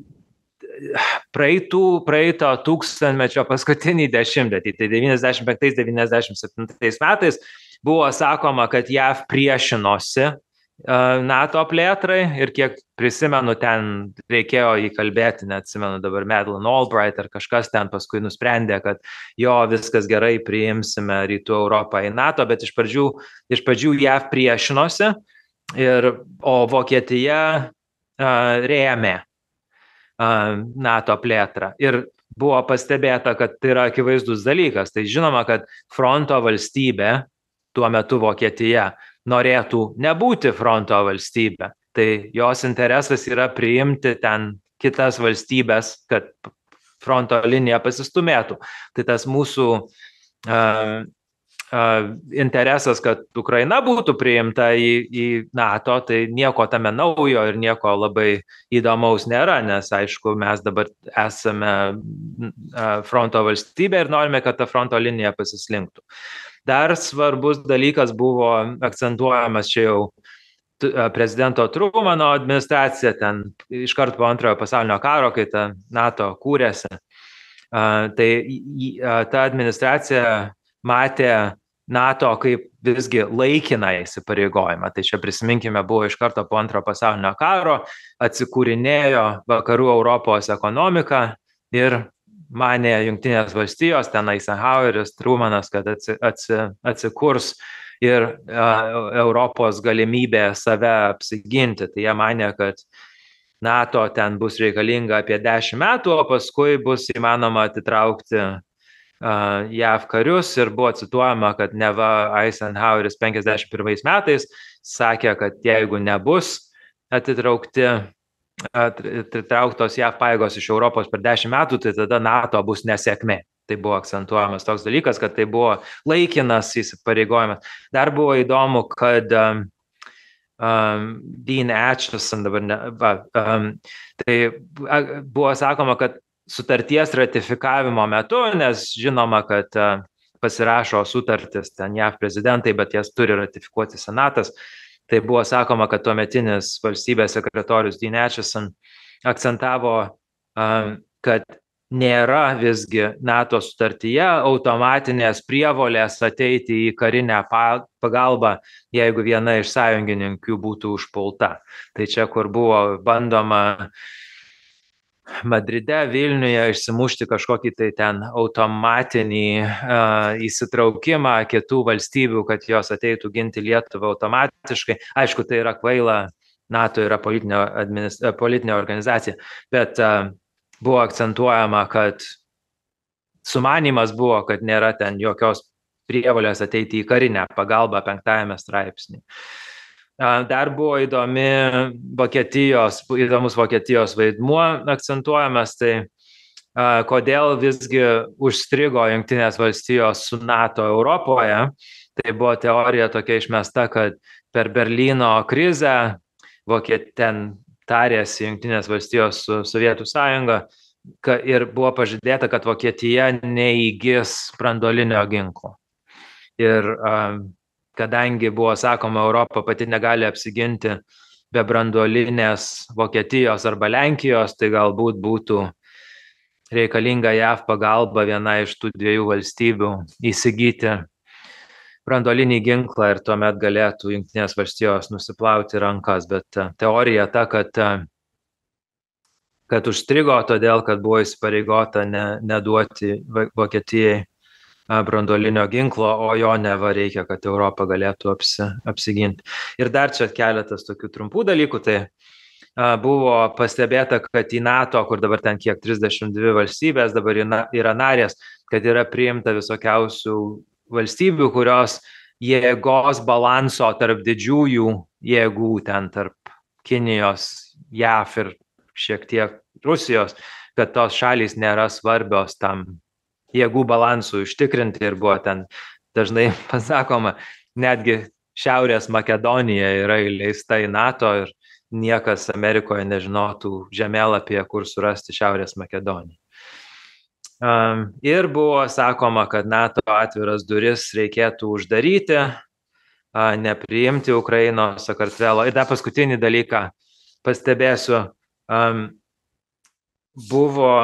B: praeitų, praeito tūkstantmečio paskutinį dešimtmetį, tai devyniasdešimt penktais devyniasdešimt septintais metais buvo sakoma, kad J A V priešinosi NATO plėtrai ir kiek prisimenu, ten reikėjo įkalbėti, neatsimenu dabar Madeleine Albright ar kažkas ten paskui nusprendė, kad jo, viskas gerai, priimsime Rytų Europą į NATO, bet iš pradžių, iš pradžių J A V priešinosi, ir, o Vokietija uh, rėmė NATO plėtrą. Ir buvo pastebėta, kad tai yra akivaizdus dalykas. Tai žinoma, kad fronto valstybė, tuo metu Vokietija, norėtų nebūti fronto valstybė. Tai jos interesas yra priimti ten kitas valstybės, kad fronto linija pasistumėtų. Tai tas mūsų uh, uh, interesas, kad Ukraina būtų priimta į, į NATO, tai nieko tame naujo ir nieko labai įdomaus nėra, nes aišku, mes dabar esame uh, fronto valstybė ir norime, kad ta fronto linija pasislinktų. Dar svarbus dalykas buvo akcentuojamas čia jau prezidento Trumano administracija, ten iškart po antrojo pasaulinio karo, kai ta NATO kūrėsi. Tai ta administracija matė NATO kaip visgi laikiną įsipareigojimą. Tai čia prisiminkime, buvo iš karto po antrojo pasaulinio karo, atsikūrinėjo vakarų Europos ekonomika ir manė Jungtinės valstijos, ten Eisenhoweris, Trumanas, kad atsi, atsi, atsikurs ir uh, Europos galimybė save apsiginti. Tai jie manė, kad NATO ten bus reikalinga apie dešimt metų, o paskui bus įmanoma atitraukti uh, J A V karius, ir buvo cituojama, kad neva Eisenhoweris penkiasdešimt pirmais metais sakė, kad jeigu nebus atitraukti trauktos J A V pajėgos iš Europos per dešimt metų, tai tada NATO bus nesėkmė. Tai buvo akcentuojamas toks dalykas, kad tai buvo laikinas įsipareigojimas. Dar buvo įdomu, kad um, um, Dean Acheson dabar, ne, va, um, tai buvo sakoma, kad sutarties ratifikavimo metu, nes žinoma, kad uh, pasirašo sutartis ten J A V prezidentai, bet jas turi ratifikuoti Senatas. Tai buvo sakoma, kad tuometinis valstybės sekretorius Dean Acheson akcentavo, kad nėra visgi NATO sutartyje automatinės prievolės ateiti į karinę pagalbą, jeigu viena iš sąjungininkių būtų užpulta. Tai čia, kur buvo bandoma Madride, Vilniuje išsimušti kažkokį tai ten automatinį uh, įsitraukimą kitų valstybių, kad jos ateitų ginti Lietuvą automatiškai. Aišku, tai yra kvaila, NATO yra politinė, administ... politinė organizacija, bet uh, buvo akcentuojama, kad sumanymas buvo, kad nėra ten jokios prievolės ateiti į karinę pagalbą penktajame straipsnį. Dar buvo įdomi Vokietijos, įdomus Vokietijos vaidmuo akcentuojamas, tai a, kodėl visgi užstrigo Jungtinės valstijos su NATO Europoje. Tai buvo teorija tokia išmesta, kad per Berlyno krizę Vokiet, ten tarėsi Jungtinės valstijos su Sovietų sąjunga ka, ir buvo pažadėta, kad Vokietija neįgis branduolinio ginklo. Ir a, kadangi buvo sakoma, Europa pati negali apsiginti be branduolinės Vokietijos arba Lenkijos, tai galbūt būtų reikalinga J A V pagalba viena iš tų dviejų valstybių įsigyti branduolinį ginklą ir tuomet galėtų Jungtinės valstijos nusiplauti rankas. Bet teorija ta, kad, kad užstrigo todėl, kad buvo įsipareigota ne, neduoti Vokietijai branduolinio ginklo, o jo neva reikia, kad Europa galėtų apsi, apsiginti. Ir dar čia keletas tokių trumpų dalykų. Tai a, buvo pastebėta, kad į NATO, kur dabar ten kiek trisdešimt dvi valstybės dabar yra narės, kad yra priimta visokiausių valstybių, kurios jėgos balanso tarp didžiųjų jėgų, ten tarp Kinijos, J A V ir šiek tiek Rusijos, kad tos šalys nėra svarbios tam jėgų balansų užtikrinti ir buvo ten dažnai pasakoma, netgi Šiaurės Makedonija yra įleista į NATO ir niekas Amerikoje nežinotų žemėlapyje, kur surasti Šiaurės Makedoniją. Um, ir buvo sakoma, kad NATO atviras duris reikėtų uždaryti, uh, nepriimti Ukrainos, Sakartvelo. Ir dar paskutinį dalyką pastebėsiu, um, buvo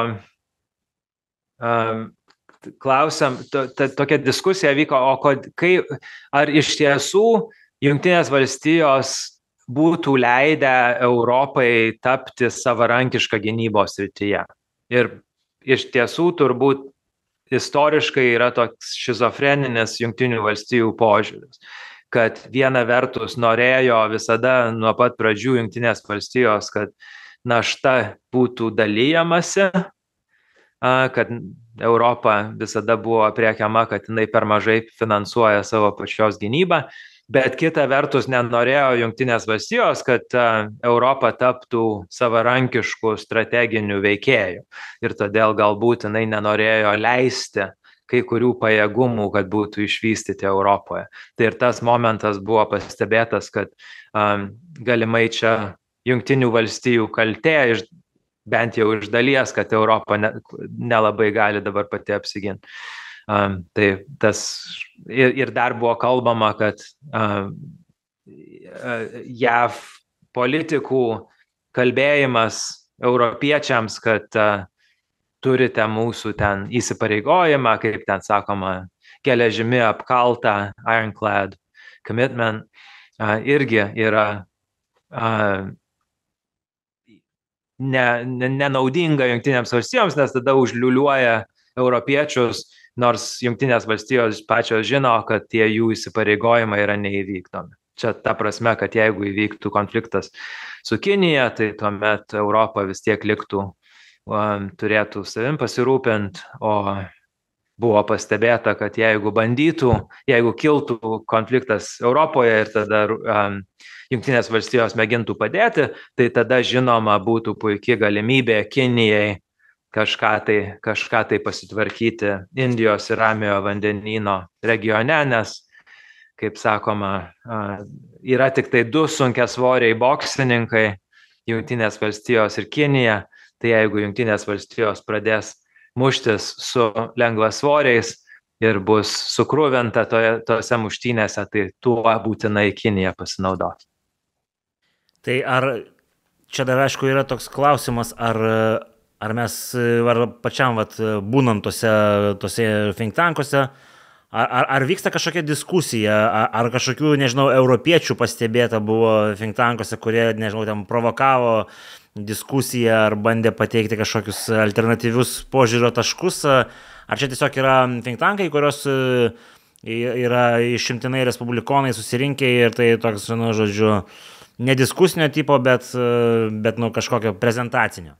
B: um, klausiam, to, to, tokia diskusija vyko, o kod, kai, ar iš tiesų Jungtinės valstijos būtų leidę Europai tapti savarankišką gynybos srityje. Ir iš tiesų turbūt istoriškai yra toks šizofreninis Jungtinių valstijų požiūris, kad viena vertus norėjo visada nuo pat pradžių Jungtinės valstijos, kad našta būtų dalyjamasi, kad Europa visada buvo priekiama, kad jinai per mažai finansuoja savo pačios gynybą, bet kita vertus nenorėjo Jungtinės valstijos, kad Europa taptų savarankiškų strateginių veikėjų ir todėl galbūt jinai nenorėjo leisti kai kurių pajėgumų, kad būtų išvystyti Europoje. Tai ir tas momentas buvo pastebėtas, kad um, galimai čia Jungtinių valstijų kaltė iš bent jau iš dalies, kad Europa ne, nelabai gali dabar pati apsiginti. Um, tai tas ir, ir dar buvo kalbama, kad um, J A V politikų kalbėjimas europiečiams, kad uh, turite mūsų ten įsipareigojimą, kaip ten sakoma, geležimi apkaltą, ironclad commitment, uh, irgi yra uh, Ne, ne, nenaudinga Jungtinėms valstijoms, nes tada užliuliuoja europiečius, nors Jungtinės valstijos pačios žino, kad tie jų įsipareigojimai yra neįvykdomi. Čia ta prasme, kad jeigu įvyktų konfliktas su Kinija, tai tuomet Europa vis tiek liktų, um, turėtų savim pasirūpinti, o buvo pastebėta, kad jeigu bandytų, jeigu kiltų konfliktas Europoje ir tada um, Jungtinės valstijos mėgintų padėti, tai tada žinoma būtų puikia galimybė Kinijai kažką tai, kažką tai pasitvarkyti Indijos ir Ramiojo vandenyno regione, nes, kaip sakoma, yra tik tai du sunkiasvoriai boksininkai, Jungtinės valstijos ir Kinija, tai jeigu Jungtinės valstijos pradės muštis su lengvasvoriais ir bus sukrūvinta toje, tose muštynėse, tai tuo būtinai Kinija pasinaudos.
A: Tai ar, čia dar aišku yra toks klausimas, ar, ar mes, ar pačiam vat, būnant tose, tose think tankuose, ar, ar, ar vyksta kažkokia diskusija, ar, ar kažkokių, nežinau, europiečių pastebėta buvo think tankuose, kurie, nežinau, ten provokavo diskusiją ar bandė pateikti kažkokius alternatyvius požiūrio taškus, ar čia tiesiog yra think tankai, kurios yra išimtinai respublikonai susirinkę ir tai toks, nu, žodžiu, ne diskusinio tipo, bet, bet nu, kažkokio prezentacinio.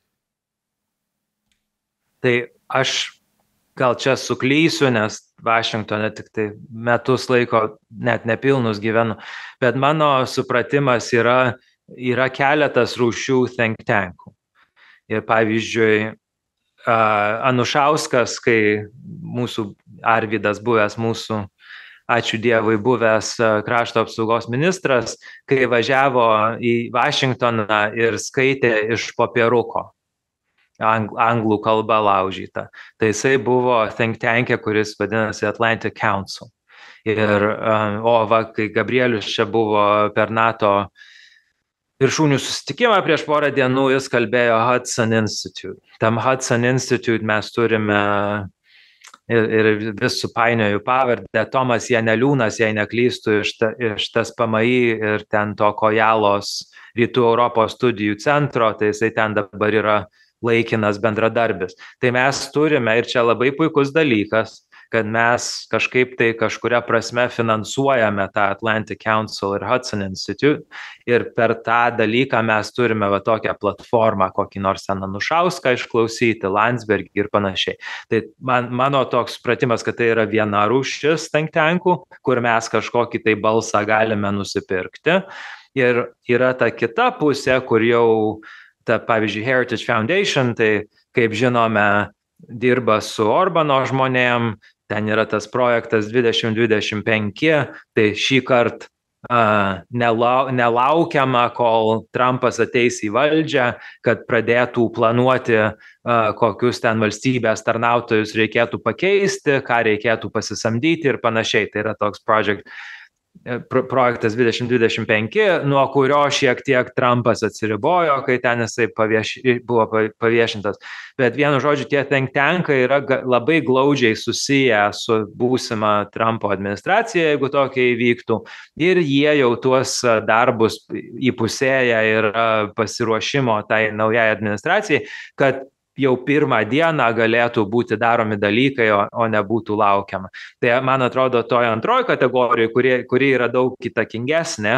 B: Tai aš gal čia suklysiu, nes Vašingtone tik tai metus laiko net nepilnus gyvenu, bet mano supratimas yra, yra keletas rūšių think tankų. Ir pavyzdžiui, Anušauskas, kai mūsų Arvydas buvęs mūsų ačiū Dievui, buvęs krašto apsaugos ministras, kai važiavo į Vašingtoną ir skaitė iš popieruko, anglų kalba laužyta. Tai jisai buvo think tankė, kuris vadinasi Atlantic Council. Ir, o va, kai Gabrielius čia buvo per NATO viršūnių susitikimą prieš porą dienų, jis kalbėjo Hudson Institute. Tam Hudson Institute mes turime ir, ir vis supainioju pavardę, Tomas Janeliūnas, jei neklystų, iš, ta, iš tas P M I ir ten to Kojalos Rytų Europos studijų centro, tai jisai ten dabar yra laikinas bendradarbis. Tai mes turime, ir čia labai puikus dalykas, kad mes kažkaip tai kažkuria prasme finansuojame tą Atlantic Council ir Hudson Institute ir per tą dalyką mes turime va tokią platformą, kokį nors ten Anušauską išklausyti, Landsbergį ir panašiai. Tai man, mano toks supratimas, kad tai yra viena rūšis think tankų, kur mes kažkokį tai balsą galime nusipirkti. Ir yra ta kita pusė, kur jau ta, pavyzdžiui, Heritage Foundation, tai, kaip žinome, dirba su Orbano žmonėm, ten yra tas projektas dvidešimt dvidešimt penki, tai šį kartą Uh, nelau, nelaukiama, kol Trumpas ateis į valdžią, kad pradėtų planuoti, uh, kokius ten valstybės tarnautojus reikėtų pakeisti, ką reikėtų pasisamdyti ir panašiai. Tai yra toks project, pro, projektas dvidešimt dvidešimt penki, nuo kurio šiek tiek Trumpas atsiribojo, kai ten jisai pavieš, buvo paviešintas. Bet vienu žodžiu, tie think tankai yra labai glaudžiai susiję su būsima Trumpo administracija, jeigu tokia įvyktų. Ir jie jau tuos darbus įpusėję ir pasiruošimo tai naujai administracijai, kad jau pirmą dieną galėtų būti daromi dalykai, o, o nebūtų laukiama. Tai man atrodo, toje antroji kategorija, kuri, kuri yra daug įtakingesnė,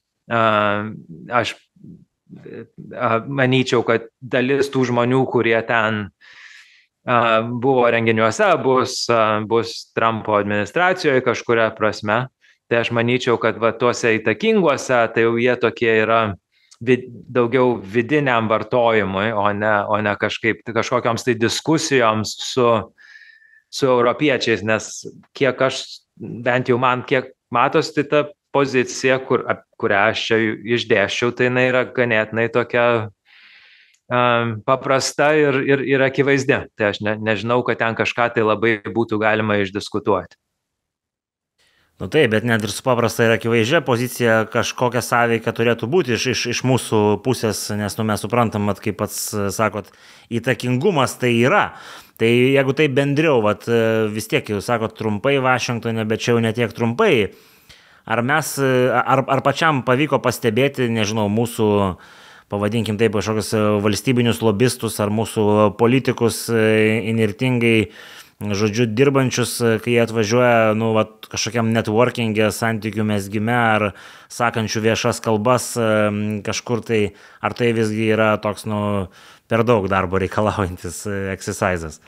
B: aš manyčiau, kad dalis tų žmonių, kurie ten buvo renginiuose, bus, bus Trumpo administracijoje kažkuria prasme. Tai aš manyčiau, kad va, tuose įtakinguose, tai jau jie tokie yra vid, daugiau vidiniam vartojimui, o ne, o ne kažkaip, kažkokiams tai diskusijoms su, su europiečiais, nes kiek aš, bent jau man, kiek matosi ta pozicija, kur, kurią aš čia išdėščiau, tai jinai yra ganėtinai tokia um, paprasta ir, ir, ir akivaizdi. Tai aš ne, nežinau, kad ten kažką tai labai būtų galima išdiskutuoti.
A: Nu taip, bet net ir su paprasta ir akivaizdžia pozicija kažkokia sąveika turėtų būti iš, iš, iš mūsų pusės, nes nu, mes suprantam, at, kaip pats sakot, įtakingumas tai yra. Tai jeigu tai bendriau, vat, vis tiek jau sakot trumpai Vašingtone, bet čia jau ne tiek trumpai, ar mes, ar, ar pačiam pavyko pastebėti, nežinau, mūsų, pavadinkim taip, kažkokius valstybinius lobistus ar mūsų politikus inirtingai, žodžiu, dirbančius, kai jie atvažiuoja, nu, vat, kažkokiam networkingė, santykių mezgime ar sakančių viešas kalbas kažkur tai, ar tai visgi yra toks, nu, per daug darbo reikalaujantis exercisas?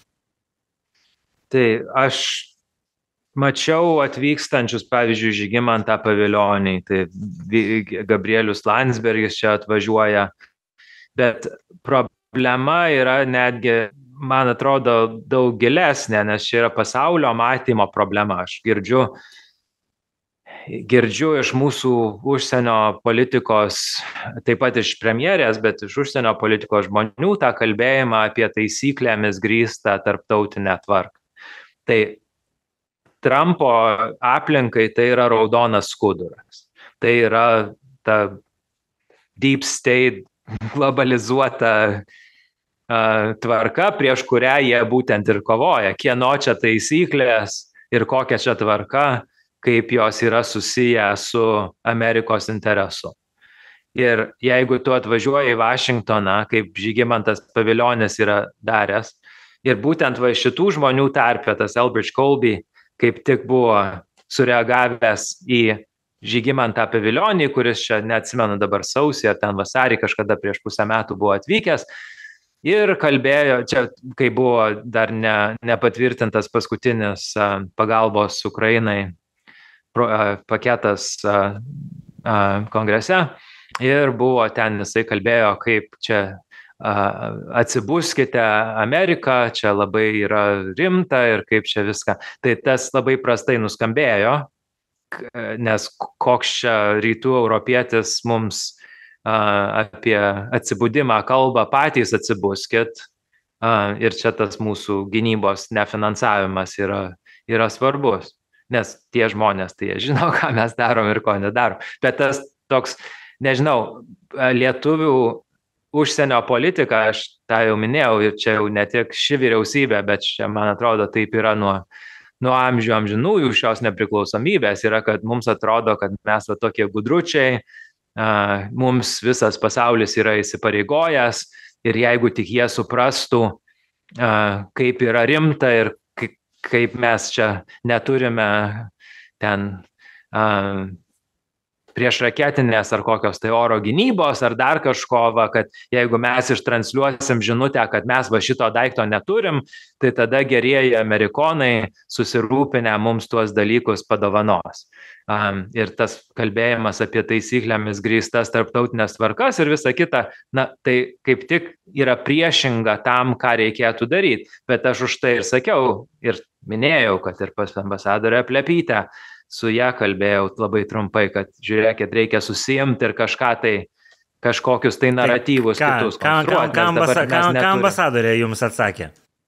B: Tai aš mačiau atvykstančius, pavyzdžiui, Žygimantą Pavilionį, tai Gabrielius Landsbergis čia atvažiuoja, bet problema yra netgi, man atrodo, daug gilesnė, nes čia yra pasaulio matymo problema. Aš girdžiu, girdžiu iš mūsų užsienio politikos, taip pat iš premjerės, bet iš užsienio politikos žmonių tą kalbėjimą apie taisyklėmis grįstą tarptautinę tvarką. Tai Trumpo aplinkai tai yra raudonas skuduras. Tai yra ta deep state globalizuota tvarka, prieš kurią jie būtent ir kovoja. Kieno čia taisyklės ir kokia čia tvarka, kaip jos yra susiję su Amerikos interesu. Ir jeigu tu atvažiuoji į Vašingtoną, kaip Žygimantas Pavilionis yra daręs, ir būtent va šitų žmonių tarpe, tas Elbridge Colby, kaip tik buvo sureagavęs į Žygimantą Pavilionį, kuris čia, neatsimenu dabar sausį, ar ten vasarį kažkada prieš pusę metų buvo atvykęs, ir kalbėjo, čia kai buvo dar ne, nepatvirtintas paskutinis uh, pagalbos Ukrainai pro, uh, paketas uh, uh, kongrese, ir buvo ten, jisai kalbėjo, kaip čia uh, atsibuskite Ameriką, čia labai yra rimta ir kaip čia viską. Tai tas labai prastai nuskambėjo, nes koks čia rytų europietis mums apie atsibudimą kalba, patys atsibuskit, ir čia tas mūsų gynybos nefinansavimas yra, yra svarbus, nes tie žmonės, tai jie žino, ką mes darom ir ko nedarom. Bet tas toks, nežinau, lietuvių užsienio politika, aš tą jau minėjau, ir čia jau ne tik ši vyriausybė, bet čia, man atrodo, taip yra nuo, nuo amžių amžinųjų šios nepriklausomybės, yra, kad mums atrodo, kad mes va tokie gudručiai, Uh, mums visas pasaulis yra įsipareigojęs, ir jeigu tik jie suprastų, uh, kaip yra rimta ir kaip, kaip mes čia neturime ten uh, prieš raketinės ar kokios tai oro gynybos ar dar kažko, va, kad jeigu mes ištransliuosim žinutę, kad mes va šito daikto neturim, tai tada gerieji amerikonai susirūpinę mums tuos dalykus padovanos. Um, ir tas kalbėjimas apie taisyklėmis grįstas tarptautinės tvarkas ir visa kita, na, tai kaip tik yra priešinga tam, ką reikėtų daryti. Bet aš už tai ir sakiau ir minėjau, kad ir pas ambasadorę Plepytę su ją kalbėjau labai trumpai, kad žiūrėkit, reikia susijimti ir kažką tai, kažkokius tai naratyvus tai, kitus konstruoti.
A: Ką ambasa, ambasadorė jums atsakė?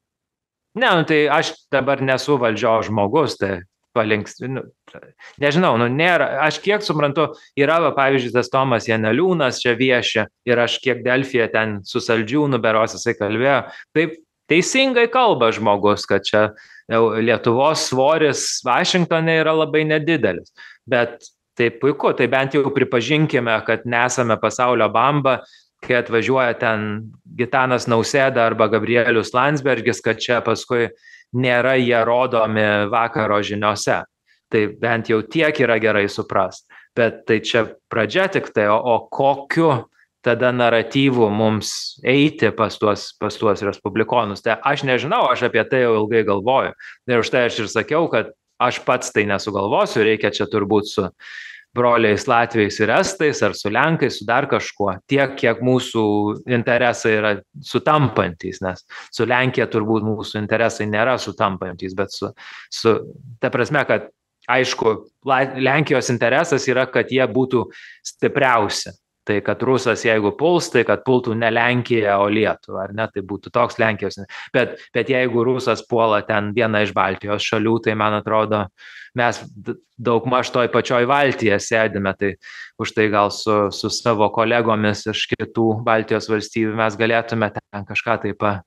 B: Ne, nu, tai aš dabar nesu valdžios žmogus, tai palinks, nu, nežinau, nu, nėra, aš kiek suprantu, yra, va, pavyzdžiui, tas Tomas Janeliūnas čia viešia ir aš kiek Delfyje ten su Saldžiūnu beros jisai kalbėjo, taip teisingai kalba žmogus, kad čia Lietuvos svoris Vašingtone yra labai nedidelis, bet tai puiku, tai bent jau pripažinkime, kad nesame pasaulio bamba, kai atvažiuoja ten Gitanas Nausėda arba Gabrielius Landsbergis, kad čia paskui nėra jie rodomi vakaro žiniose. Tai bent jau tiek yra gerai suprast. Bet tai čia pradžia tik tai, o, o kokiu tada naratyvu mums eiti pas tuos, pas tuos respublikonus. Tai aš nežinau, aš apie tai jau ilgai galvoju. Ir už tai aš ir sakiau, kad aš pats tai nesugalvosiu, reikia čia turbūt su broliais Latviais ir Estais, ar su Lenkais, su dar kažkuo. Tiek, kiek mūsų interesai yra sutampantys, nes su Lenkija turbūt mūsų interesai nėra sutampantys, bet su, su ta prasme, kad aišku, Lenkijos interesas yra, kad jie būtų stipriausi. Tai kad rusas, jeigu puls, tai kad pultų ne Lenkija, o Lietuva, ar ne, tai būtų toks Lenkijos. Bet, bet jeigu rusas puola ten vieną iš Baltijos šalių, tai man atrodo, mes daug maž toj pačioj valtyje sėdime, tai už tai gal su, su savo kolegomis iš kitų Baltijos valstybių mes galėtume ten kažką tai pa,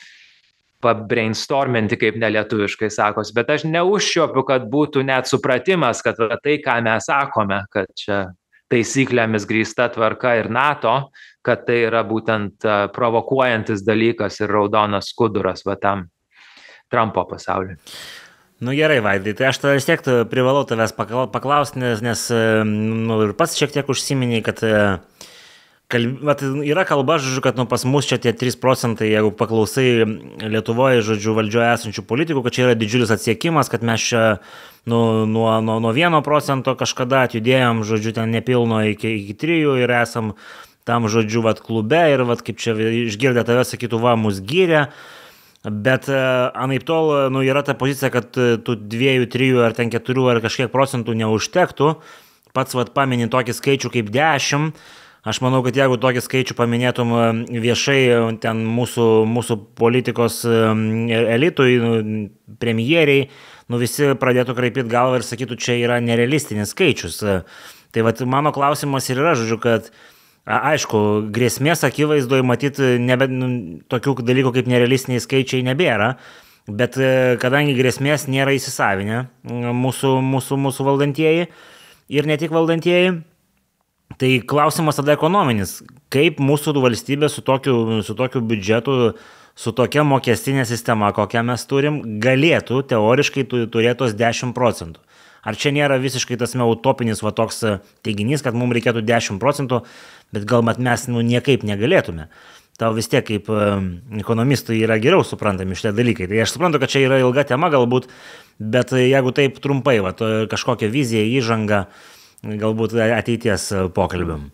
B: pa brainstorminti, kaip nelietuviškai sakos. Bet aš neužšiopiu, kad būtų net supratimas, kad tai, ką mes sakome, kad čia taisyklėmis grįsta tvarka ir NATO, kad tai yra būtent provokuojantis dalykas ir raudonas skuduras va tam Trumpo pasauliui.
A: Nu gerai, Vaidai, tai aš tada vis tiek privalau tavęs paklausti, nes, nes nu, ir pats šiek tiek užsiminiai, kad kalb... Vat, yra kalba, žodžiu, kad nu, pas mus čia tie trys procentai, jeigu paklausai Lietuvoje, žodžiu, valdžioje esančių politikų, kad čia yra didžiulis atsiekimas, kad mes čia nu, nuo, nuo, nuo vieno procento kažkada atjudėjom, žodžiu, ten nepilno iki, iki trijų ir esam tam, žodžiu, vat, klube ir, vat, kaip čia išgirdę tave sakytų, va, mus gyrė. Bet anaip tol, nu, yra ta pozicija, kad tų dviejų, trijų ar ten keturių ar kažkiek procentų neužtektų. Pats, vat, pamini tokį skaičių kaip dešimt. Aš manau, kad jeigu tokį skaičių paminėtum viešai ten mūsų, mūsų politikos elitui, premjeriai, nu visi pradėtų kraipyti galvą ir sakytų, čia yra nerealistinis skaičius. Tai vat mano klausimas ir yra, žodžiu, kad aišku, grėsmės akivaizdoje matyti nebe, nu, tokių dalykų kaip nerealistiniai skaičiai nebėra, bet kadangi grėsmės nėra įsisavinę mūsų, mūsų, mūsų valdantieji ir ne tik valdantieji, tai klausimas tada ekonominis. Kaip mūsų valstybė su tokiu, su tokiu biudžetu, su tokia mokestinė sistema, kokią mes turim, galėtų teoriškai turėti tos dešimt procentų. Ar čia nėra visiškai tas utopinis va toks teiginys, kad mums reikėtų dešimt procentų, bet galbūt mes nu, niekaip negalėtume. Tau vis tiek kaip ekonomistui yra geriau suprantami šitie dalykai. Tai aš suprantu, kad čia yra ilga tema galbūt, bet jeigu taip trumpai, va, kažkokią viziją, įžangą, galbūt ateities pokalbiam.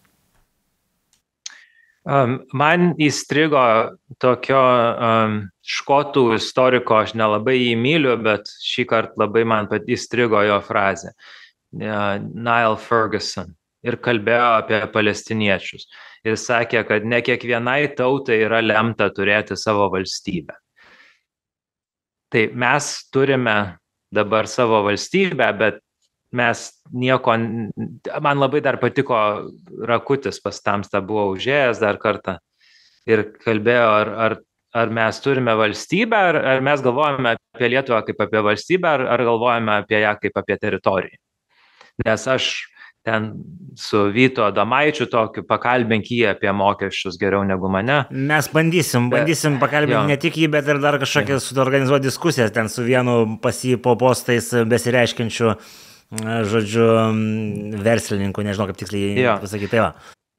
B: Um, man įstrigo tokio um, škotų istoriko, aš nelabai jį myliu, bet šį kartą labai man pat įstrigo jo frazė. Uh, Niall Ferguson. Ir kalbėjo apie palestiniečius. Ir sakė, kad ne kiekvienai tautai yra lemta turėti savo valstybę. Tai mes turime dabar savo valstybę, bet mes nieko, man labai dar patiko Rakutis pas Tamstą, buvo užėjęs dar kartą ir kalbėjo, ar, ar, ar mes turime valstybę, ar, ar mes galvojame apie Lietuvą kaip apie valstybę, ar, ar galvojame apie ją kaip apie teritoriją. Nes aš ten su Vytu Adomaičiu tokiu pakalbink jį apie mokesčius geriau negu mane.
A: Mes bandysim, bandysim pakalbinti ne tik jį, bet ir dar kažkokią suorganizuoti diskusijas ten su vienu pas jį po postais besireiškinčiu žodžiu, verslininkų, nežinau kaip tiksliai
B: Jo.
A: pasakyti, tai va.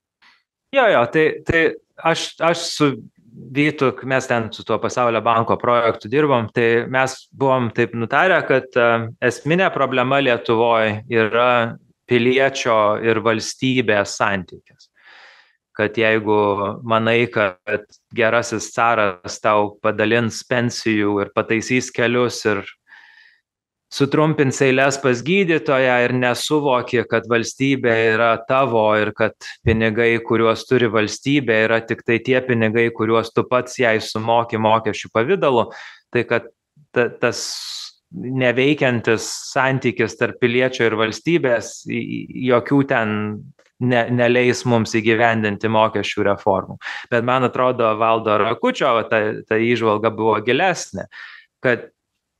B: Jo, jo, tai, tai aš, aš su Vytu, mes ten su tuo Pasaulio banko projektu dirbom, tai mes buvom taip nutarę, kad uh, esminė problema Lietuvoje yra piliečio ir valstybės santykis. Kad jeigu manai, kad gerasis caras tau padalins pensijų ir pataisys kelius ir sutrumpins eiles pas gydytoją ir nesuvoki, kad valstybė yra tavo ir kad pinigai, kuriuos turi valstybė, yra tik tai tie pinigai, kuriuos tu pats jai sumoki mokesčių pavidalu, tai kad ta, tas neveikiantis santykis tarp piliečio ir valstybės jokių ten ne, neleis mums įgyvendinti mokesčių reformų. Bet man atrodo, Valdo Rakučio ta, ta įžvalga buvo gilesnė, kad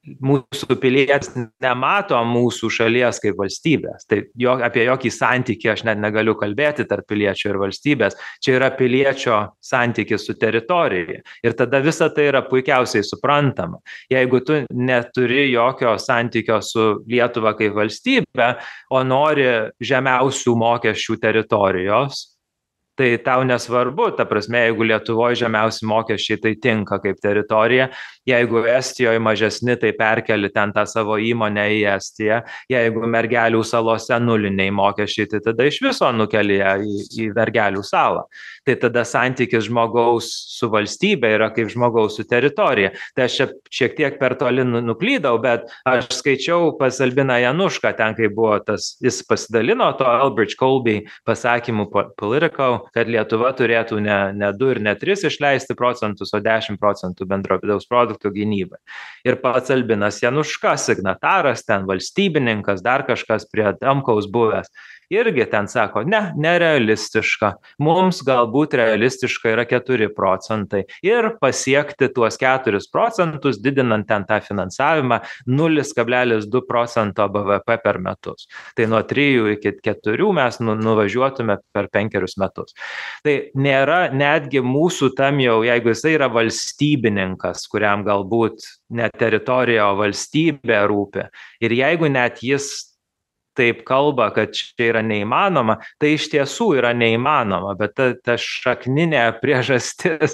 B: mūsų pilietis nemato mūsų šalies kaip valstybės. Tai jo, apie jokį santykį aš net negaliu kalbėti tarp piliečio ir valstybės. Čia yra piliečio santykis su teritorija. Ir tada visa tai yra puikiausiai suprantama. Jeigu tu neturi jokio santykio su Lietuva kaip valstybė, o nori žemiausių mokesčių teritorijos, tai tau nesvarbu, ta prasme, jeigu Lietuvoje žemiausi mokesčiai, tai tinka kaip teritorija, jeigu Estijoje mažesni, tai perkeli ten tą savo įmonę į Estiją, jeigu Mergelių salose nuliniai mokesčiai, tai tada iš viso nukelia į, į Mergelių salą. Tai tada santykis žmogaus su valstybė yra kaip žmogaus su teritorija. Tai aš čia šiek tiek per toli nuklydau, bet aš skaičiau pas Albiną Janušką, ten kai buvo tas, jis pasidalino to Elbridge Colby pasakymų Politico, kad Lietuva turėtų ne, ne du ir ne tris išleisti procentus, o dešimt procentų bendro vidaus produkto gynybai. Ir pats Albinas Januška, signataras, ten valstybininkas, dar kažkas prie Adamkaus buvęs, irgi ten sako, ne, nerealistiška. Mums galbūt realistiška yra keturi procentai. Ir pasiekti tuos keturis procentus, didinant ten tą finansavimą, nulis kablelis du procento B V P per metus. Tai nuo trijų iki keturių mes nu, nuvažiuotume per penkerius metus. Tai nėra netgi mūsų tam jau, jeigu jisai yra valstybininkas, kuriam galbūt ne teritorija, o valstybė rūpi. Ir jeigu net jis taip kalba, kad čia yra neįmanoma, tai iš tiesų yra neįmanoma, bet ta, ta šakninė priežastis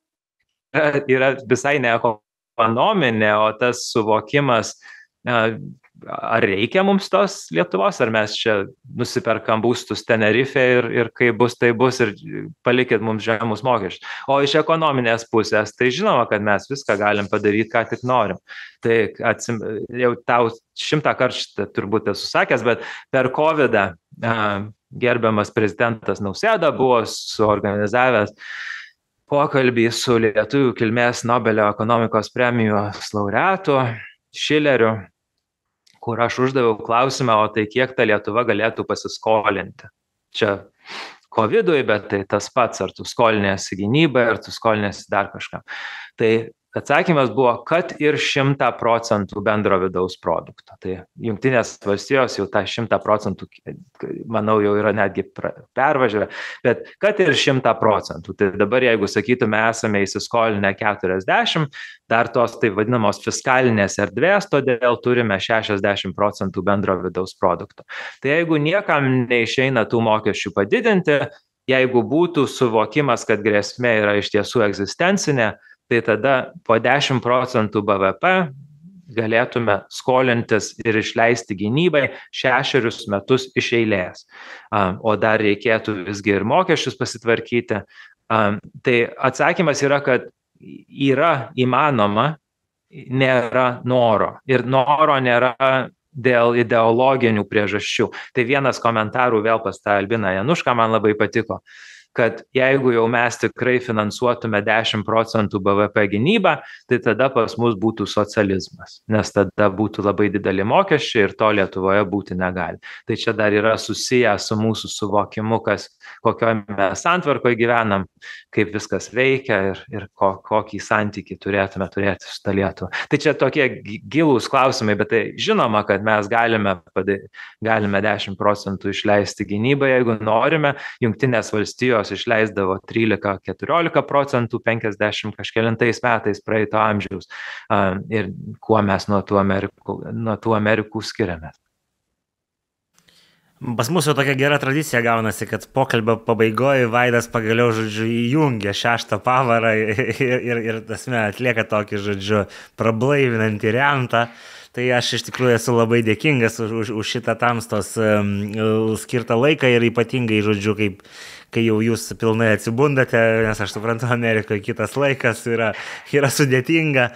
B: yra, yra visai ne ekonominė, o tas suvokimas, ar reikia mums tos Lietuvos, ar mes čia nusiperkam būstus Tenerife ir, ir kai bus, tai bus ir palikit mums žemus mokesčius. O iš ekonominės pusės, tai žinoma, kad mes viską galim padaryti, ką tik norim. Tai atsim, jau tau šimtą kartų turbūt esu sakęs, bet per kovidą gerbiamas prezidentas Nausėda buvo suorganizavęs pokalbį su lietuvių kilmės Nobelio ekonomikos premijos laureatu Šileriu, kur aš uždaviau klausimą, o tai kiek ta Lietuva galėtų pasiskolinti. Čia kovidui, bet tai tas pats, ar tu skolinėsi gynybai, ar tu skolinėsi dar kažką. Tai atsakymas buvo, kad ir šimtą procentų bendro vidaus produkto. Tai Jungtinės valstijos jau tą šimtą procentų, manau, jau yra netgi pervažiavę, bet kad ir šimtą procentų. Tai dabar, jeigu sakytume, esame įsiskolinę keturiasdešimt, dar tos tai vadinamos fiskalinės erdvės, todėl turime šešiasdešimt procentų bendro vidaus produkto. Tai jeigu niekam neišeina tų mokesčių padidinti, jeigu būtų suvokimas, kad grėsmė yra iš tiesų egzistencinė, tai tada po dešimt procentų B V P galėtume skolintis ir išleisti gynybai šešerius metus iš eilės. O dar reikėtų visgi ir mokesčius pasitvarkyti. Tai atsakymas yra, kad yra įmanoma, nėra noro. Ir noro nėra dėl ideologinių priežasčių. Tai vienas komentarų vėl pas tą Albiną Janušką man labai patiko, kad jeigu jau mes tikrai finansuotume dešimt procentų B V P gynybą, tai tada pas mus būtų socializmas, nes tada būtų labai dideli mokesčiai ir to Lietuvoje būti negali. Tai čia dar yra susiję su mūsų suvokimu, kas, kokioje mes santvarkoje gyvenam, kaip viskas veikia ir, ir ko, kokį santykį turėtume turėti su ta Lietuva. Tai čia tokie gilūs klausimai, bet tai žinoma, kad mes galime, galime dešimt procentų išleisti gynybą, jeigu norime. Jungtinės valstijos išleisdavo trylika keturiolika procentų penkiasdešimt kažkelintais metais praeito amžiaus. Ir kuo mes nuo tų Amerikų, nuo tų Amerikų skiriamės.
A: Pas mūsų tokia gera tradicija gaunasi, kad pokalbio pabaigoje Vaidas pagaliau, žodžiu, įjungia šeštą pavarą ir, ir, ir tasme, atlieka tokį, žodžiu, prablaivinantį rentą. Tai aš iš tikrųjų esu labai dėkingas už, už, už šitą tamstos um, skirtą laiką ir ypatingai, žodžiu, kaip, kai jau jūs pilnai atsibundate, nes aš suprantu, Amerikoje kitas laikas yra, yra sudėtinga.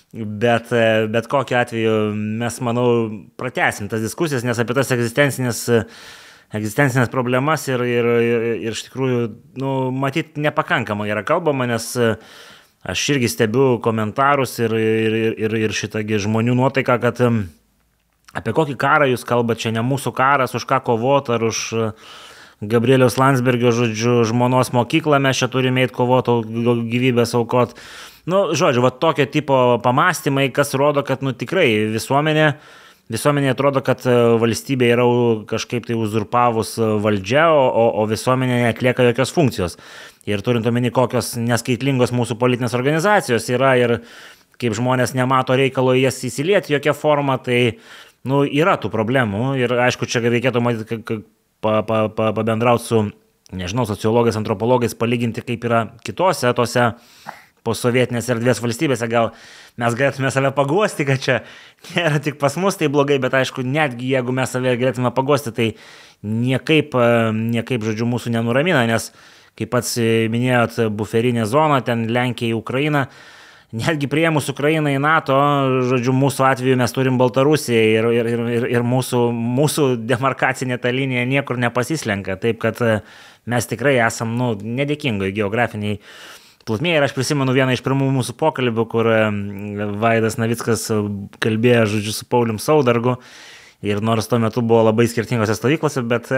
A: Bet, bet kokiu atveju mes, manau, pratęsim tas diskusijas, nes apie tas egzistencinės, egzistencinės problemas ir, ir, ir, ir iš tikrųjų, nu, matyt, nepakankamai yra kalbama, nes aš irgi stebiu komentarus ir, ir, ir, ir šitągi žmonių nuotaiką, kad apie kokį karą jūs kalbate, čia ne mūsų karas, už ką kovoti, ar už Gabrieliaus Landsbergio, žodžiu, žmonos mokyklą mes čia turime eiti kovoti, gyvybės aukot. Nu, žodžiu, va tokio tipo pamastymai, kas rodo, kad, nu, tikrai visuomenė, visuomenė atrodo, kad valstybė yra kažkaip tai uzurpavus valdžia, o, o visuomenė neatlieka jokios funkcijos. Ir turint omeny, kokios neskaitlingos mūsų politinės organizacijos yra ir kaip žmonės nemato reikalo jas įsilieti jokia forma, tai, nu, yra tų problemų. Ir aišku, čia reikėtų matyti, pa, pa, pa, pabendrauti su, nežinau, sociologais, antropologais, palyginti, kaip yra kitose tose posovietinės erdvės valstybėse. Gal mes galėtume save paguosti, kad čia nėra tik pas mus tai blogai, bet aišku, netgi jeigu mes save galėtume paguosti, tai niekaip, niekaip, žodžiu, mūsų nenuramina, nes, kaip pats minėjot, buferinė zona, ten Lenkija, Ukraina, netgi priėmus Ukrainą į NATO, žodžiu, mūsų atveju mes turim Baltarusiją ir, ir, ir, ir mūsų, mūsų demarkacinė ta linija niekur nepasislenka, taip kad mes tikrai esam, nu, nedėkingai geografiniai plotmėje. Ir aš prisimenu vieną iš pirmų mūsų pokalbių, kur Vaidas Navickas kalbėjo, žodžiu, su Paulium Saudargu, ir nors tuo metu buvo labai skirtingose stovyklose, bet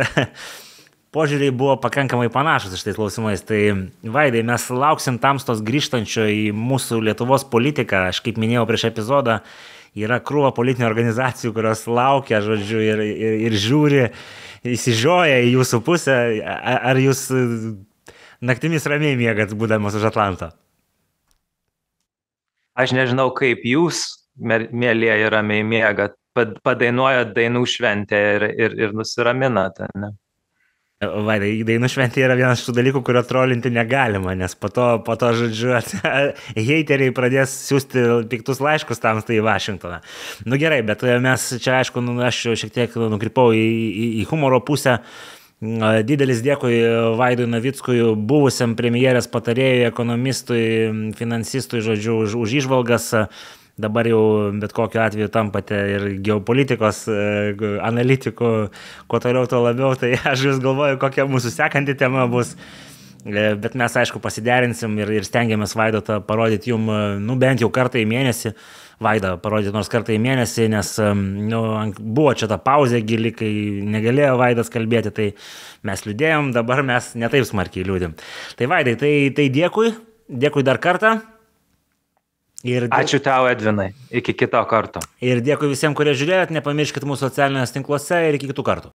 A: požiūriai buvo pakankamai panašus iš tais klausimais. Tai Vaidai, mes lauksim tamstos grįžtančio į mūsų Lietuvos politiką. Aš kaip minėjau prieš epizodą, yra krūva politinių organizacijų, kurios laukia, žodžiu, ir, ir, ir žiūri, įsižioja į jūsų pusę. Ar jūs naktimis ramiai miegat, būdamas už Atlanto?
B: Aš nežinau, kaip jūs, mėlyje, ramiai miegat, padainuojat dainų šventę ir, ir, ir nusiraminat, ne?
A: Vaidai, dainų šventė yra vienas iš tų dalykų, kurio trolinti negalima, nes po to, po to žodžiu, heiteriai pradės siūsti piktus laiškus tamstai į Vašingtoną. Nu gerai, bet mes čia, aišku, nu, aš šiek tiek nukrypau į, į, į humoro pusę. Didelis dėkui Vaidui Navickui, buvusiam premjerės patarėjui, ekonomistui, finansistui, žodžiu, už, už įžvalgas. Dabar jau bet kokiu atveju tampate ir geopolitikos analitikų, kuo toliau, to labiau. Tai aš vis galvoju, kokia mūsų sekanti tema bus. Bet mes, aišku, pasiderinsim ir, ir stengiamės Vaidotą parodyti jum, nu, bent jau kartą į mėnesį. Vaidą parodyti nors kartą į mėnesį, nes, nu, buvo čia ta pauzė gili, kai negalėjo Vaidas kalbėti, tai mes liūdėjom, dabar mes netaip smarkiai liūdėm. Tai Vaidai, tai, tai dėkui, dėkui dar kartą. Ir dėkui.
B: Ačiū tau, Edvinai, iki kito karto.
A: Ir dėkui visiems, kurie žiūrėjot, nepamirškit mūsų socialinės tinkluose ir iki kitų kartų.